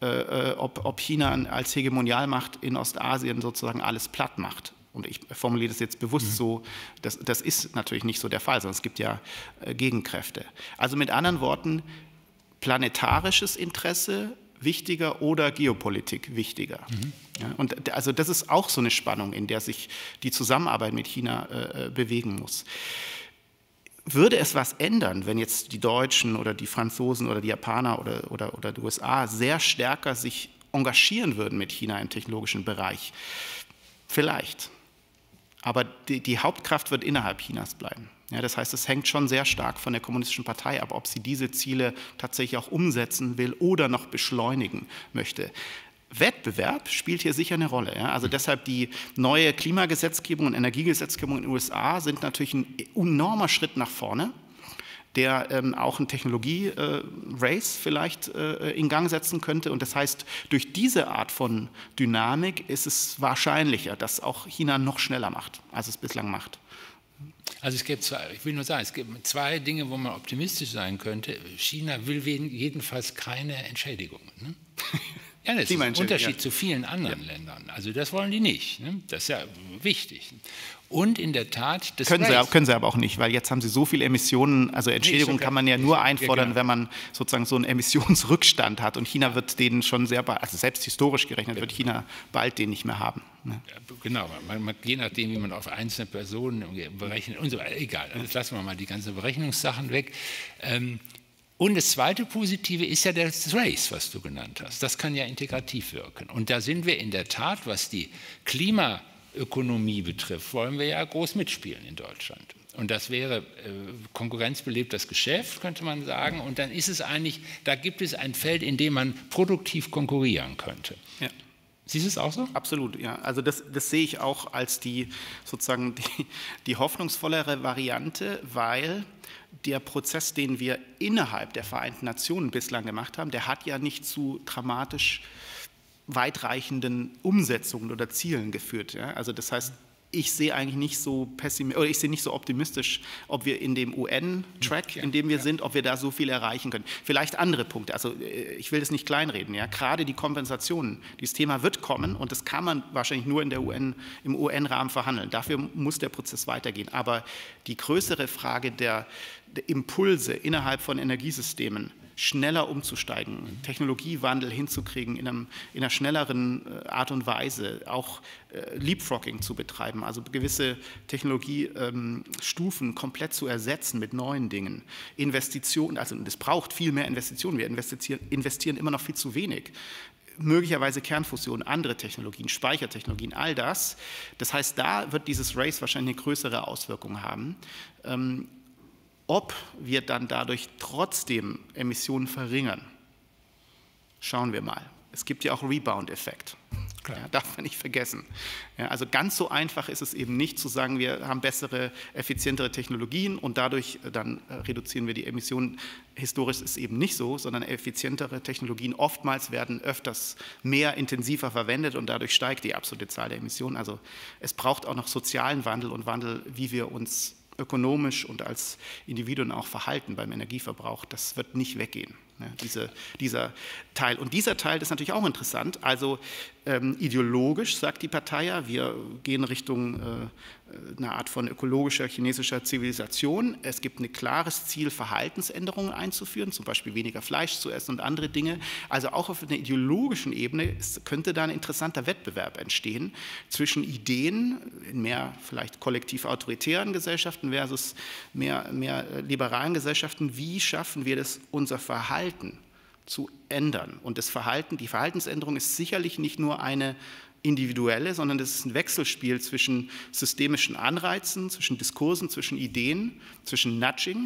[SPEAKER 2] China als Hegemonialmacht in Ostasien sozusagen alles platt macht. Und ich formuliere das jetzt bewusst so, das ist natürlich nicht so der Fall, sondern es gibt ja Gegenkräfte. Also mit anderen Worten, planetarisches Interesse wichtiger oder Geopolitik wichtiger. Ja, und also das ist auch so eine Spannung, in der sich die Zusammenarbeit mit China bewegen muss. Würde es was ändern, wenn jetzt die Deutschen oder die Franzosen oder die Japaner oder die USA sehr stärker sich engagieren würden mit China im technologischen Bereich? Vielleicht. Aber die Hauptkraft wird innerhalb Chinas bleiben. Ja, das heißt, es hängt schon sehr stark von der Kommunistischen Partei ab, ob sie diese Ziele tatsächlich auch umsetzen will oder noch beschleunigen möchte. Wettbewerb spielt hier sicher eine Rolle. Ja? Also deshalb die neue Klimagesetzgebung und Energiegesetzgebung in den USA sind natürlich ein enormer Schritt nach vorne, der auch ein Technologie-Race vielleicht in Gang setzen könnte. Und das heißt, durch diese Art von Dynamik ist es wahrscheinlicher, dass auch China noch schneller macht, als es bislang macht.
[SPEAKER 1] Also es gibt ich will nur sagen, es gibt zwei Dinge, wo man optimistisch sein könnte. China will jedenfalls keine Entschädigungen. Ne? Ja, das ist ein Unterschied zu vielen anderen Ländern. Also das wollen die nicht. Ne? Das ist ja wichtig. Und in der Tat...
[SPEAKER 2] Können sie aber auch nicht, weil jetzt haben sie so viele Emissionen, also Entschädigung kann man ja nur einfordern, wenn man sozusagen so einen Emissionsrückstand hat. Und China wird den schon sehr bald, also selbst historisch gerechnet, wird China bald den nicht mehr haben. Ne?
[SPEAKER 1] Ja, genau, je nachdem, wie man auf einzelne Personen berechnet und so weiter. Egal, also lassen wir mal die ganzen Berechnungssachen weg. Und das zweite Positive ist ja das Race, was du genannt hast. Das kann ja integrativ wirken. Und da sind wir in der Tat, was die Klimaökonomie betrifft, wollen wir ja groß mitspielen in Deutschland. Und das wäre konkurrenzbelebtes Geschäft, könnte man sagen. Und dann ist es eigentlich, da gibt es ein Feld, in dem man produktiv konkurrieren könnte. Ja. Siehst du es auch so?
[SPEAKER 2] Absolut, ja. Also das sehe ich auch als sozusagen die hoffnungsvollere Variante, weil der Prozess, den wir innerhalb der Vereinten Nationen bislang gemacht haben, der hat ja nicht zu dramatisch weitreichenden Umsetzungen oder Zielen geführt. Ja? Also das heißt, ich sehe eigentlich nicht so pessimistisch, oder ich sehe nicht so optimistisch, ob wir in dem UN-Track, in dem wir sind, ob wir da so viel erreichen können. Vielleicht andere Punkte, also ich will das nicht kleinreden, ja, gerade die Kompensationen, dieses Thema wird kommen und das kann man wahrscheinlich nur im UN-Rahmen verhandeln. Dafür muss der Prozess weitergehen. Aber die größere Frage der Impulse innerhalb von Energiesystemen, schneller umzusteigen, Technologiewandel hinzukriegen in einer schnelleren Art und Weise, auch Leapfrogging zu betreiben, also gewisse Technologiestufen komplett zu ersetzen mit neuen Dingen. Investitionen, also das braucht viel mehr Investitionen, wir investieren immer noch viel zu wenig. Möglicherweise Kernfusion, andere Technologien, Speichertechnologien, all das. Das heißt, da wird dieses Race wahrscheinlich eine größere Auswirkung haben. Ob wir dann dadurch trotzdem Emissionen verringern, schauen wir mal. Es gibt ja auch Rebound-Effekt, ja, darf man nicht vergessen. Ja, also ganz so einfach ist es eben nicht zu sagen, wir haben bessere, effizientere Technologien und dadurch dann reduzieren wir die Emissionen. Historisch ist es eben nicht so, sondern effizientere Technologien oftmals werden öfters mehr intensiver verwendet und dadurch steigt die absolute Zahl der Emissionen. Also es braucht auch noch sozialen Wandel und Wandel, wie wir uns ökonomisch und als Individuen auch verhalten beim Energieverbrauch, das wird nicht weggehen, ne, dieser Teil. Und dieser Teil ist natürlich auch interessant, also ideologisch sagt die Partei ja, wir gehen Richtung eine Art von ökologischer chinesischer Zivilisation. Es gibt ein klares Ziel, Verhaltensänderungen einzuführen, zum Beispiel weniger Fleisch zu essen und andere Dinge. Also auch auf einer ideologischen Ebene könnte da ein interessanter Wettbewerb entstehen zwischen Ideen in mehr vielleicht kollektiv autoritären Gesellschaften versus mehr liberalen Gesellschaften. Wie schaffen wir das, unser Verhalten zu ändern? Und die Verhaltensänderung ist sicherlich nicht nur eine individuelle, sondern das ist ein Wechselspiel zwischen systemischen Anreizen, zwischen Diskursen, zwischen Ideen, zwischen Nudging,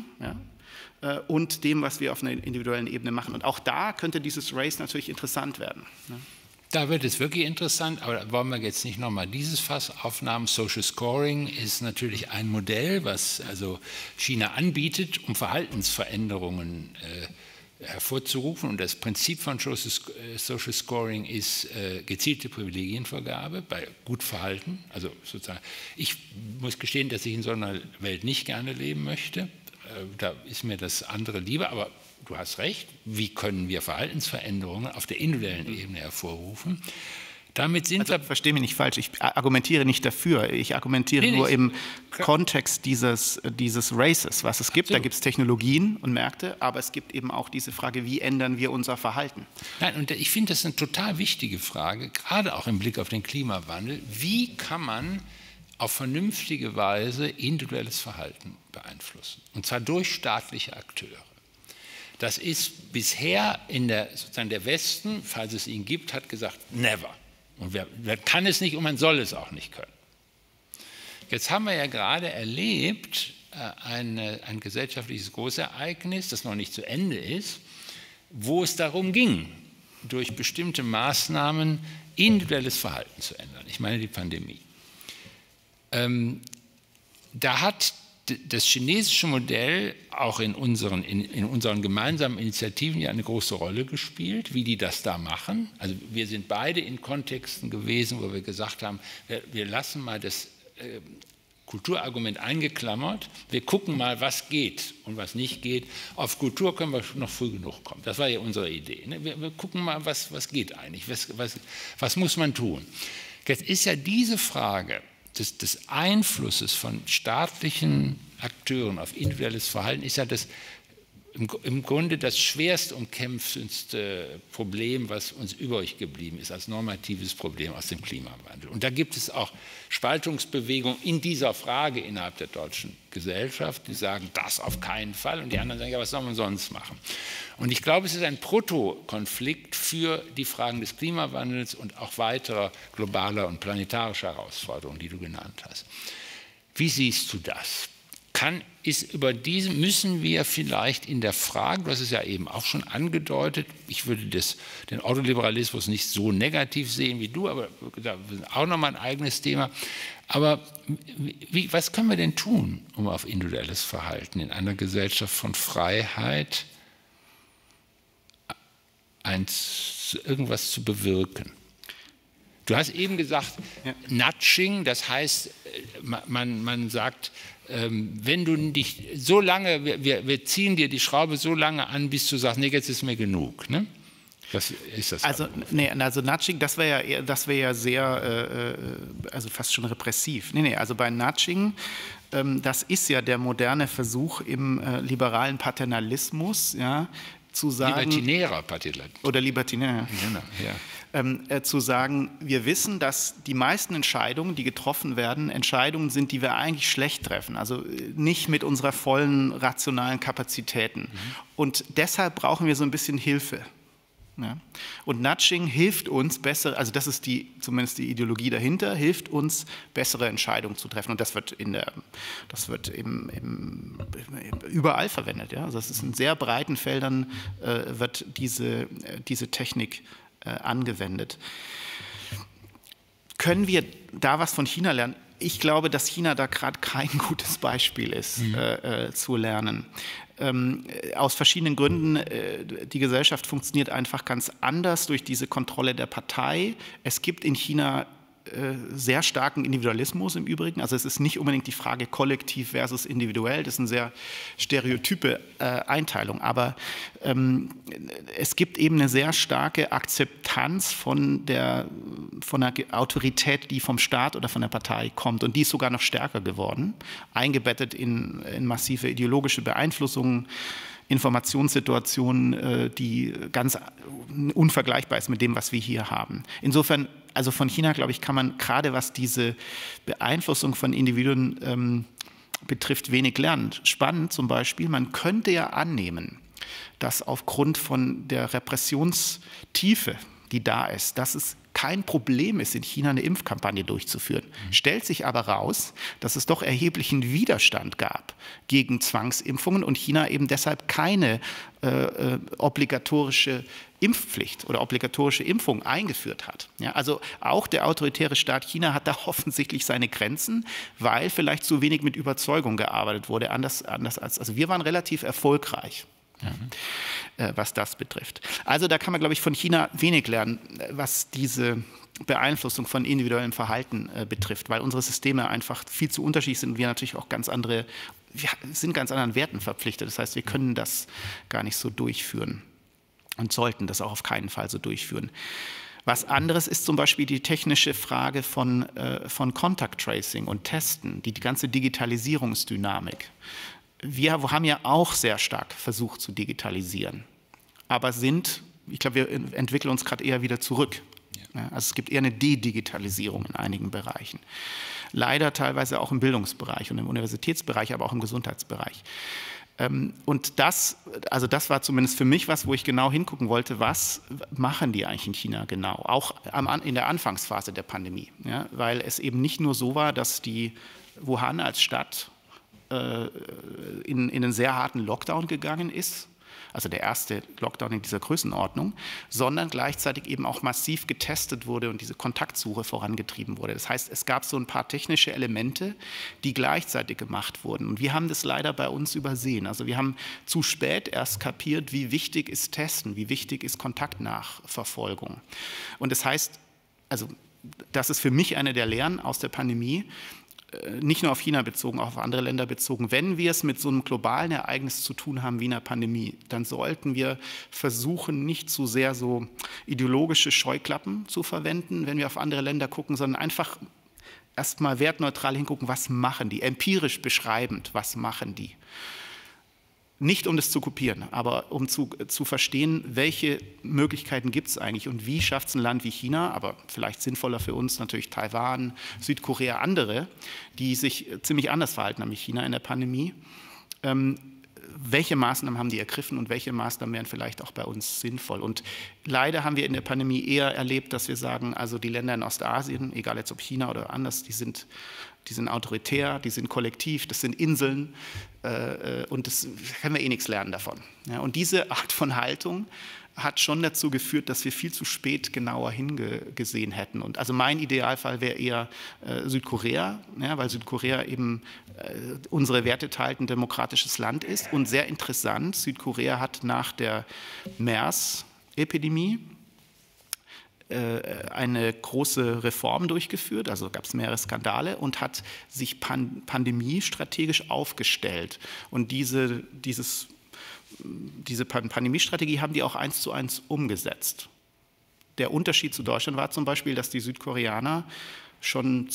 [SPEAKER 2] ja, und dem, was wir auf einer individuellen Ebene machen. Und auch da könnte dieses Race natürlich interessant werden. Ne?
[SPEAKER 1] Da wird es wirklich interessant, aber da wollen wir jetzt nicht nochmal dieses Fass aufnehmen. Social Scoring ist natürlich ein Modell, was also China anbietet, um Verhaltensveränderungen hervorzurufen. Und das Prinzip von Social Scoring ist gezielte Privilegienvergabe bei Gutverhalten. Also sozusagen, ich muss gestehen, dass ich in so einer Welt nicht gerne leben möchte. Da ist mir das andere lieber, aber du hast recht. Wie können wir Verhaltensveränderungen auf der individuellen Ebene hervorrufen? Damit sind wir.
[SPEAKER 2] Verstehe mich nicht falsch, ich argumentiere nicht dafür, ich argumentiere nur im Kontext dieses Races, was es gibt. Absolut. Da gibt es Technologien und Märkte, aber es gibt eben auch diese Frage, wie ändern wir unser Verhalten?
[SPEAKER 1] Nein, und ich finde das eine total wichtige Frage, gerade auch im Blick auf den Klimawandel. Wie kann man auf vernünftige Weise individuelles Verhalten beeinflussen? Und zwar durch staatliche Akteure. Das ist bisher sozusagen der Westen, falls es ihn gibt, hat gesagt, never. Und wer kann es nicht und man soll es auch nicht können. Jetzt haben wir ja gerade erlebt, ein gesellschaftliches Großereignis, das noch nicht zu Ende ist, wo es darum ging, durch bestimmte Maßnahmen individuelles Verhalten zu ändern. Ich meine die Pandemie. Da hat das chinesische Modell auch in unseren gemeinsamen Initiativen ja eine große Rolle gespielt, wie die das da machen. Also wir sind beide in Kontexten gewesen, wo wir gesagt haben, wir lassen mal das Kulturargument eingeklammert, wir gucken mal, was geht und was nicht geht. Auf Kultur können wir noch früh genug kommen. Das war ja unsere Idee. Ne? Wir gucken mal, was geht eigentlich, was muss man tun. Jetzt ist ja diese Frage des Einflusses von staatlichen Akteuren auf individuelles Verhalten ist ja im Grunde das schwerst umkämpfendste Problem, was uns übrig geblieben ist als normatives Problem aus dem Klimawandel. Und da gibt es auch Spaltungsbewegungen in dieser Frage innerhalb der deutschen Gesellschaft, die sagen, das auf keinen Fall. Und die anderen sagen, ja, was soll man sonst machen? Und ich glaube, es ist ein Protokonflikt für die Fragen des Klimawandels und auch weiterer globaler und planetarischer Herausforderungen, die du genannt hast. Wie siehst du das? Müssen wir vielleicht in der Frage, du hast es ja eben auch schon angedeutet, ich würde den Ordoliberalismus nicht so negativ sehen wie du, aber da ist auch nochmal ein eigenes Thema. Aber was können wir denn tun, um auf individuelles Verhalten in einer Gesellschaft von Freiheit irgendwas zu bewirken? Du hast eben gesagt, Nudging, das heißt, man sagt, wenn du dich so lange, wir ziehen dir die Schraube so lange an, bis du sagst, nee, jetzt ist mir genug. Ne? Das ist das.
[SPEAKER 2] Also Nudging, das wäre ja sehr, also fast schon repressiv. Also bei Nudging, das ist ja der moderne Versuch im liberalen Paternalismus, ja, zu sagen,
[SPEAKER 1] libertinärer Paternalismus.
[SPEAKER 2] Oder libertinärer.
[SPEAKER 1] Ja.
[SPEAKER 2] Zu sagen, wir wissen, dass die meisten Entscheidungen, die getroffen werden, Entscheidungen sind, die wir eigentlich schlecht treffen, also nicht mit unserer vollen rationalen Kapazitäten. Und deshalb brauchen wir so ein bisschen Hilfe. Ja. Und Nudging hilft uns besser, also das ist zumindest die Ideologie dahinter, hilft uns, bessere Entscheidungen zu treffen. Und das wird überall verwendet. Ja. Also es ist in sehr breiten Feldern wird diese Technik angewendet. Können wir da was von China lernen? Ich glaube, dass China da gerade kein gutes Beispiel ist, zu lernen. Aus verschiedenen Gründen. Die Gesellschaft funktioniert einfach ganz anders durch diese Kontrolle der Partei. Es gibt in China sehr starken Individualismus im Übrigen. Also es ist nicht unbedingt die Frage kollektiv versus individuell. Das ist eine sehr stereotype Einteilung. Aber es gibt eben eine sehr starke Akzeptanz von der Autorität, die vom Staat oder von der Partei kommt. Und die ist sogar noch stärker geworden, eingebettet in massive ideologische Beeinflussungen, Informationssituationen, die ganz unvergleichbar ist mit dem, was wir hier haben. Insofern, also von China, glaube ich, kann man gerade, was diese Beeinflussung von Individuen betrifft, wenig lernen. Spannend zum Beispiel, man könnte ja annehmen, dass aufgrund von der Repressionstiefe, die da ist, dass es kein Problem ist, in China eine Impfkampagne durchzuführen. Stellt sich aber raus, dass es doch erheblichen Widerstand gab gegen Zwangsimpfungen und China eben deshalb keine obligatorische Impfpflicht oder obligatorische Impfung eingeführt hat. Ja, also auch der autoritäre Staat China hat da offensichtlich seine Grenzen, weil vielleicht zu wenig mit Überzeugung gearbeitet wurde. Also wir waren relativ erfolgreich. Ja, was das betrifft. Also da kann man, glaube ich, von China wenig lernen, was diese Beeinflussung von individuellem Verhalten betrifft, weil unsere Systeme einfach viel zu unterschiedlich sind und wir natürlich auch wir sind ganz anderen Werten verpflichtet. Das heißt, wir können das gar nicht so durchführen und sollten das auch auf keinen Fall so durchführen. Was anderes ist zum Beispiel die technische Frage von Contact Tracing und Testen, die ganze Digitalisierungsdynamik. Wir haben ja auch sehr stark versucht zu digitalisieren, aber ich glaube, wir entwickeln uns gerade eher wieder zurück. Ja, also es gibt eher eine Dedigitalisierung in einigen Bereichen. Leider teilweise auch im Bildungsbereich und im Universitätsbereich, aber auch im Gesundheitsbereich. Und das war zumindest für mich was, wo ich genau hingucken wollte, was machen die eigentlich in China genau, auch in der Anfangsphase der Pandemie. Ja, weil es eben nicht nur so war, dass die Wuhan als Stadt in einen sehr harten Lockdown gegangen ist, also der erste Lockdown in dieser Größenordnung, sondern gleichzeitig eben auch massiv getestet wurde und diese Kontaktsuche vorangetrieben wurde. Das heißt, es gab so ein paar technische Elemente, die gleichzeitig gemacht wurden. Und wir haben das leider bei uns übersehen. Also wir haben zu spät erst kapiert, wie wichtig ist Testen, wie wichtig ist Kontaktnachverfolgung. Und das heißt, also das ist für mich eine der Lehren aus der Pandemie, nicht nur auf China bezogen, auch auf andere Länder bezogen. Wenn wir es mit so einem globalen Ereignis zu tun haben wie einer Pandemie, dann sollten wir versuchen, nicht zu sehr so ideologische Scheuklappen zu verwenden, wenn wir auf andere Länder gucken, sondern einfach erstmal wertneutral hingucken, was machen die, empirisch beschreibend, was machen die. Nicht um das zu kopieren, aber um zu verstehen, welche Möglichkeiten gibt es eigentlich und wie schafft es ein Land wie China, aber vielleicht sinnvoller für uns natürlich Taiwan, Südkorea, andere, die sich ziemlich anders verhalten haben wie China in der Pandemie. Welche Maßnahmen haben die ergriffen und welche Maßnahmen wären vielleicht auch bei uns sinnvoll? Und leider haben wir in der Pandemie eher erlebt, dass wir sagen, also die Länder in Ostasien, egal jetzt ob China oder anders, die sind autoritär, die sind kollektiv, das sind Inseln und das können wir eh nichts lernen davon. Ja, und diese Art von Haltung hat schon dazu geführt, dass wir viel zu spät genauer hingesehen hätten. Und also mein Idealfall wäre eher Südkorea, ja, weil Südkorea eben unsere Werte teilt, ein demokratisches Land ist. Und sehr interessant, Südkorea hat nach der MERS-Epidemie eine große Reform durchgeführt, also gab es mehrere Skandale und hat sich pandemiestrategisch aufgestellt. Und diese Pandemiestrategie haben die auch 1:1 umgesetzt. Der Unterschied zu Deutschland war zum Beispiel, dass die Südkoreaner schon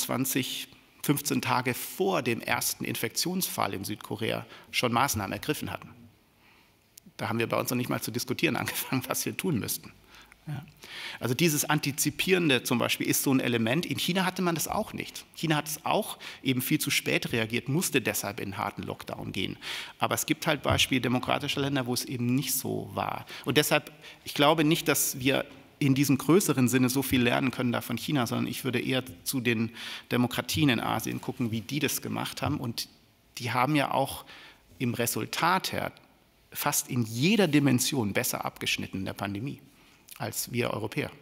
[SPEAKER 2] 15 Tage vor dem ersten Infektionsfall in Südkorea schon Maßnahmen ergriffen hatten. Da haben wir bei uns noch nicht mal zu diskutieren angefangen, was wir tun müssten. Ja. Also dieses Antizipierende zum Beispiel ist so ein Element. In China hatte man das auch nicht. China hat es auch eben viel zu spät reagiert, musste deshalb in harten Lockdown gehen. Aber es gibt halt Beispiele demokratischer Länder, wo es eben nicht so war. Und deshalb, ich glaube nicht, dass wir in diesem größeren Sinne so viel lernen können da von China, sondern ich würde eher zu den Demokratien in Asien gucken, wie die das gemacht haben. Und die haben ja auch im Resultat her fast in jeder Dimension besser abgeschnitten in der Pandemie als wir Europäer.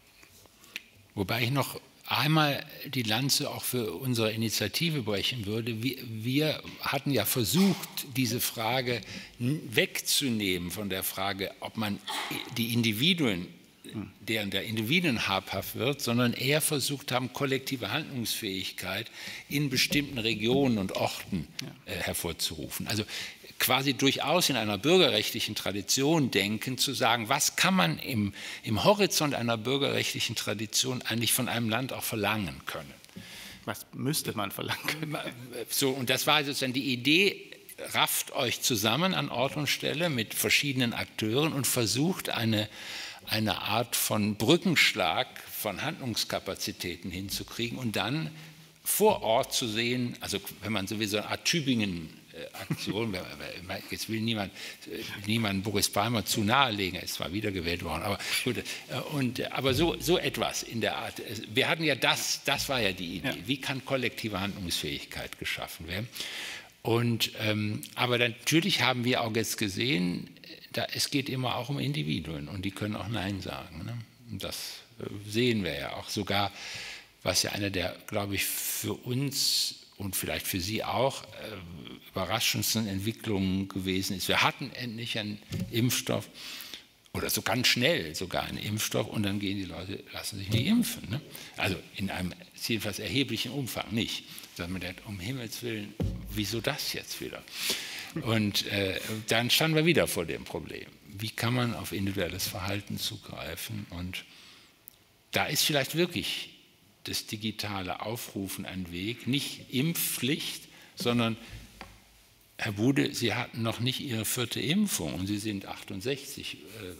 [SPEAKER 1] Wobei ich noch einmal die Lanze auch für unsere Initiative brechen würde. Wir hatten ja versucht, diese Frage wegzunehmen von der Frage, ob man die Individuen, deren der Individuen habhaft wird, sondern eher versucht haben, kollektive Handlungsfähigkeit in bestimmten Regionen und Orten hervorzurufen. Also quasi durchaus in einer bürgerrechtlichen Tradition denken, zu sagen, was kann man im Horizont einer bürgerrechtlichen Tradition eigentlich von einem Land auch verlangen können.
[SPEAKER 2] Was müsste man verlangen können?
[SPEAKER 1] So, und das war sozusagen die Idee, rafft euch zusammen an Ort und Stelle mit verschiedenen Akteuren und versucht eine Art von Brückenschlag von Handlungskapazitäten hinzukriegen und dann vor Ort zu sehen, also wenn man sowieso eine Art Tübingen-Aktion, jetzt will niemand Boris Palmer zu nahelegen, er ist zwar wiedergewählt worden, aber gut, aber so etwas in der Art. Wir hatten ja das war ja die Idee, wie kann kollektive Handlungsfähigkeit geschaffen werden? Und, aber natürlich haben wir auch jetzt gesehen, es geht immer auch um Individuen und die können auch Nein sagen. Ne? Und das sehen wir ja auch sogar, was ja einer der, glaube ich, für uns und vielleicht für Sie auch überraschendsten Entwicklungen gewesen ist. Wir hatten endlich einen Impfstoff oder so ganz schnell sogar einen Impfstoff und dann gehen die Leute, lassen sich nicht impfen. Ne? Also in einem jedenfalls erheblichen Umfang nicht. Sondern man denkt, um Himmels Willen, wieso das jetzt wieder? Und dann standen wir wieder vor dem Problem. Wie kann man auf individuelles Verhalten zugreifen? Und da ist vielleicht wirklich das digitale Aufrufen ein Weg, nicht Impfpflicht, sondern, Herr Bude, Sie hatten noch nicht Ihre 4. Impfung und Sie sind 68.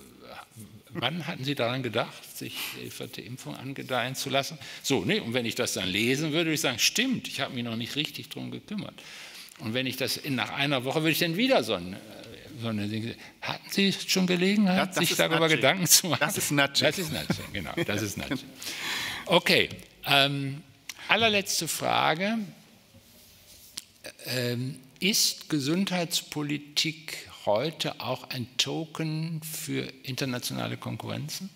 [SPEAKER 1] Wann hatten Sie daran gedacht, sich die 4. Impfung angedeihen zu lassen? So, nee, und wenn ich das dann lesen würde, würde ich sagen, stimmt, ich habe mich noch nicht richtig darum gekümmert. Und wenn ich das nach einer Woche, würde ich dann wieder so eine hatten Sie schon Gelegenheit, sich darüber Gedanken zu machen?
[SPEAKER 2] Das ist Nudging.
[SPEAKER 1] Das ist Nudging, genau, das ist Nudging. Okay, allerletzte Frage. Ist Gesundheitspolitik heute auch ein Token für internationale Konkurrenzen?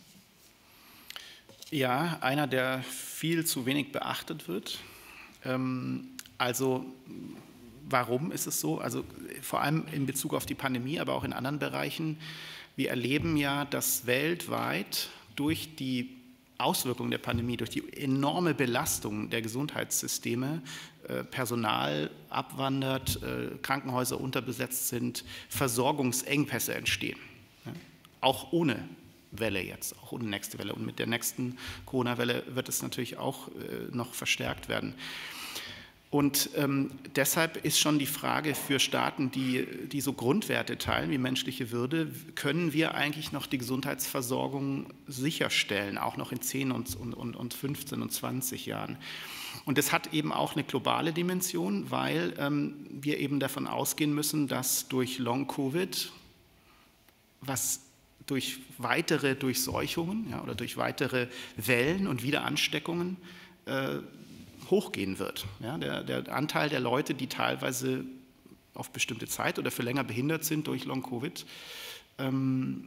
[SPEAKER 2] Ja, einer, der viel zu wenig beachtet wird. Also warum ist es so? Also vor allem in Bezug auf die Pandemie, aber auch in anderen Bereichen. Wir erleben ja, dass weltweit durch die Auswirkungen der Pandemie, durch die enorme Belastung der Gesundheitssysteme, Personal abwandert, Krankenhäuser unterbesetzt sind, Versorgungsengpässe entstehen. Ja? Auch ohne Welle jetzt, auch ohne nächste Welle. Und mit der nächsten Corona-Welle wird es natürlich auch noch verstärkt werden. Und deshalb ist schon die Frage für Staaten, die so Grundwerte teilen wie menschliche Würde, können wir eigentlich noch die Gesundheitsversorgung sicherstellen, auch noch in 10 und 15 und 20 Jahren. Und das hat eben auch eine globale Dimension, weil wir eben davon ausgehen müssen, dass durch Long-Covid, was durch weitere Durchseuchungen oder durch weitere Wellen und Wiederansteckungen hochgehen wird. Ja, der Anteil der Leute, die teilweise auf bestimmte Zeit oder für länger behindert sind durch Long-Covid,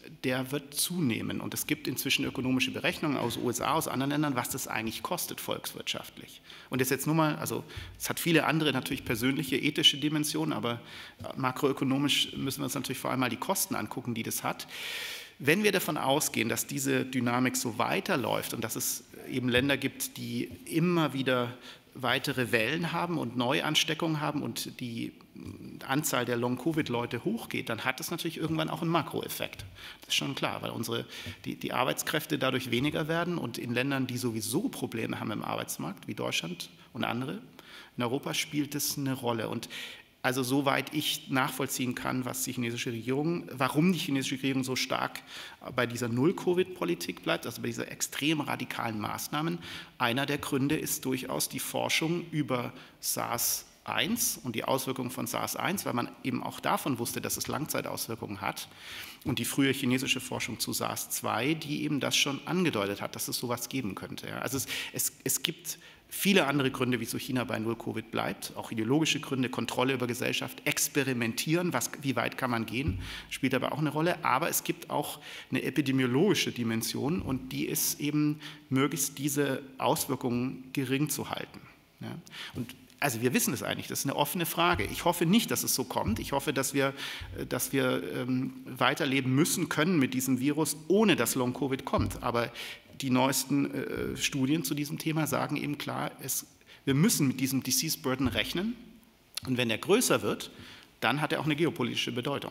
[SPEAKER 2] der wird zunehmen. Und es gibt inzwischen ökonomische Berechnungen aus den USA, aus anderen Ländern, was das eigentlich kostet volkswirtschaftlich. Und das jetzt nur mal, also es hat viele andere natürlich persönliche, ethische Dimensionen, aber makroökonomisch müssen wir uns natürlich vor allem mal die Kosten angucken, die das hat. Wenn wir davon ausgehen, dass diese Dynamik so weiterläuft und dass es eben Länder gibt, die immer wieder weitere Wellen haben und Neuansteckungen haben und die Anzahl der Long-Covid-Leute hochgeht, dann hat es natürlich irgendwann auch einen Makroeffekt. Das ist schon klar, weil die Arbeitskräfte dadurch weniger werden und in Ländern, die sowieso Probleme haben im Arbeitsmarkt, wie Deutschland und andere, in Europa spielt das eine Rolle. Und also soweit ich nachvollziehen kann, warum die chinesische Regierung so stark bei dieser Null-Covid-Politik bleibt, also bei dieser extrem radikalen Maßnahmen. Einer der Gründe ist durchaus die Forschung über SARS-1 und die Auswirkungen von SARS-1, weil man eben auch davon wusste, dass es Langzeitauswirkungen hat. Und die frühe chinesische Forschung zu SARS-2, die eben das schon angedeutet hat, dass es sowas geben könnte. Also es gibt viele andere Gründe, wieso China bei Null-Covid bleibt, auch ideologische Gründe, Kontrolle über Gesellschaft, experimentieren, wie weit kann man gehen, spielt aber auch eine Rolle. Aber es gibt auch eine epidemiologische Dimension und die ist eben, möglichst diese Auswirkungen gering zu halten. Ja? Und also wir wissen es eigentlich, das ist eine offene Frage. Ich hoffe nicht, dass es so kommt. Ich hoffe, dass wir weiterleben müssen können mit diesem Virus, ohne dass Long-Covid kommt. Aber die neuesten Studien zu diesem Thema sagen eben klar, wir müssen mit diesem Disease Burden rechnen. Und wenn er größer wird, dann hat er auch eine geopolitische Bedeutung.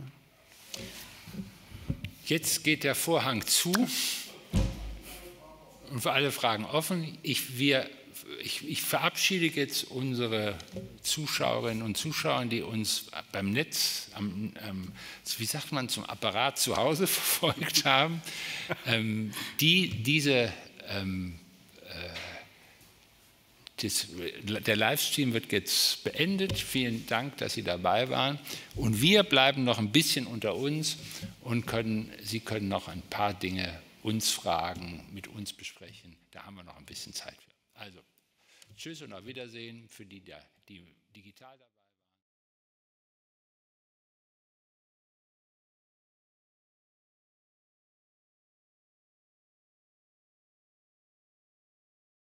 [SPEAKER 1] Jetzt geht der Vorhang zu und für alle Fragen offen. Ich verabschiede jetzt unsere Zuschauerinnen und Zuschauer, die uns beim Netz, wie sagt man, zum Apparat zu Hause verfolgt haben. Der Livestream wird jetzt beendet. Vielen Dank, dass Sie dabei waren. Und wir bleiben noch ein bisschen unter uns und Sie können noch ein paar Dinge uns fragen, mit uns besprechen. Da haben wir noch ein bisschen Zeit für. Also, tschüss und auf Wiedersehen für die digital dabei sind.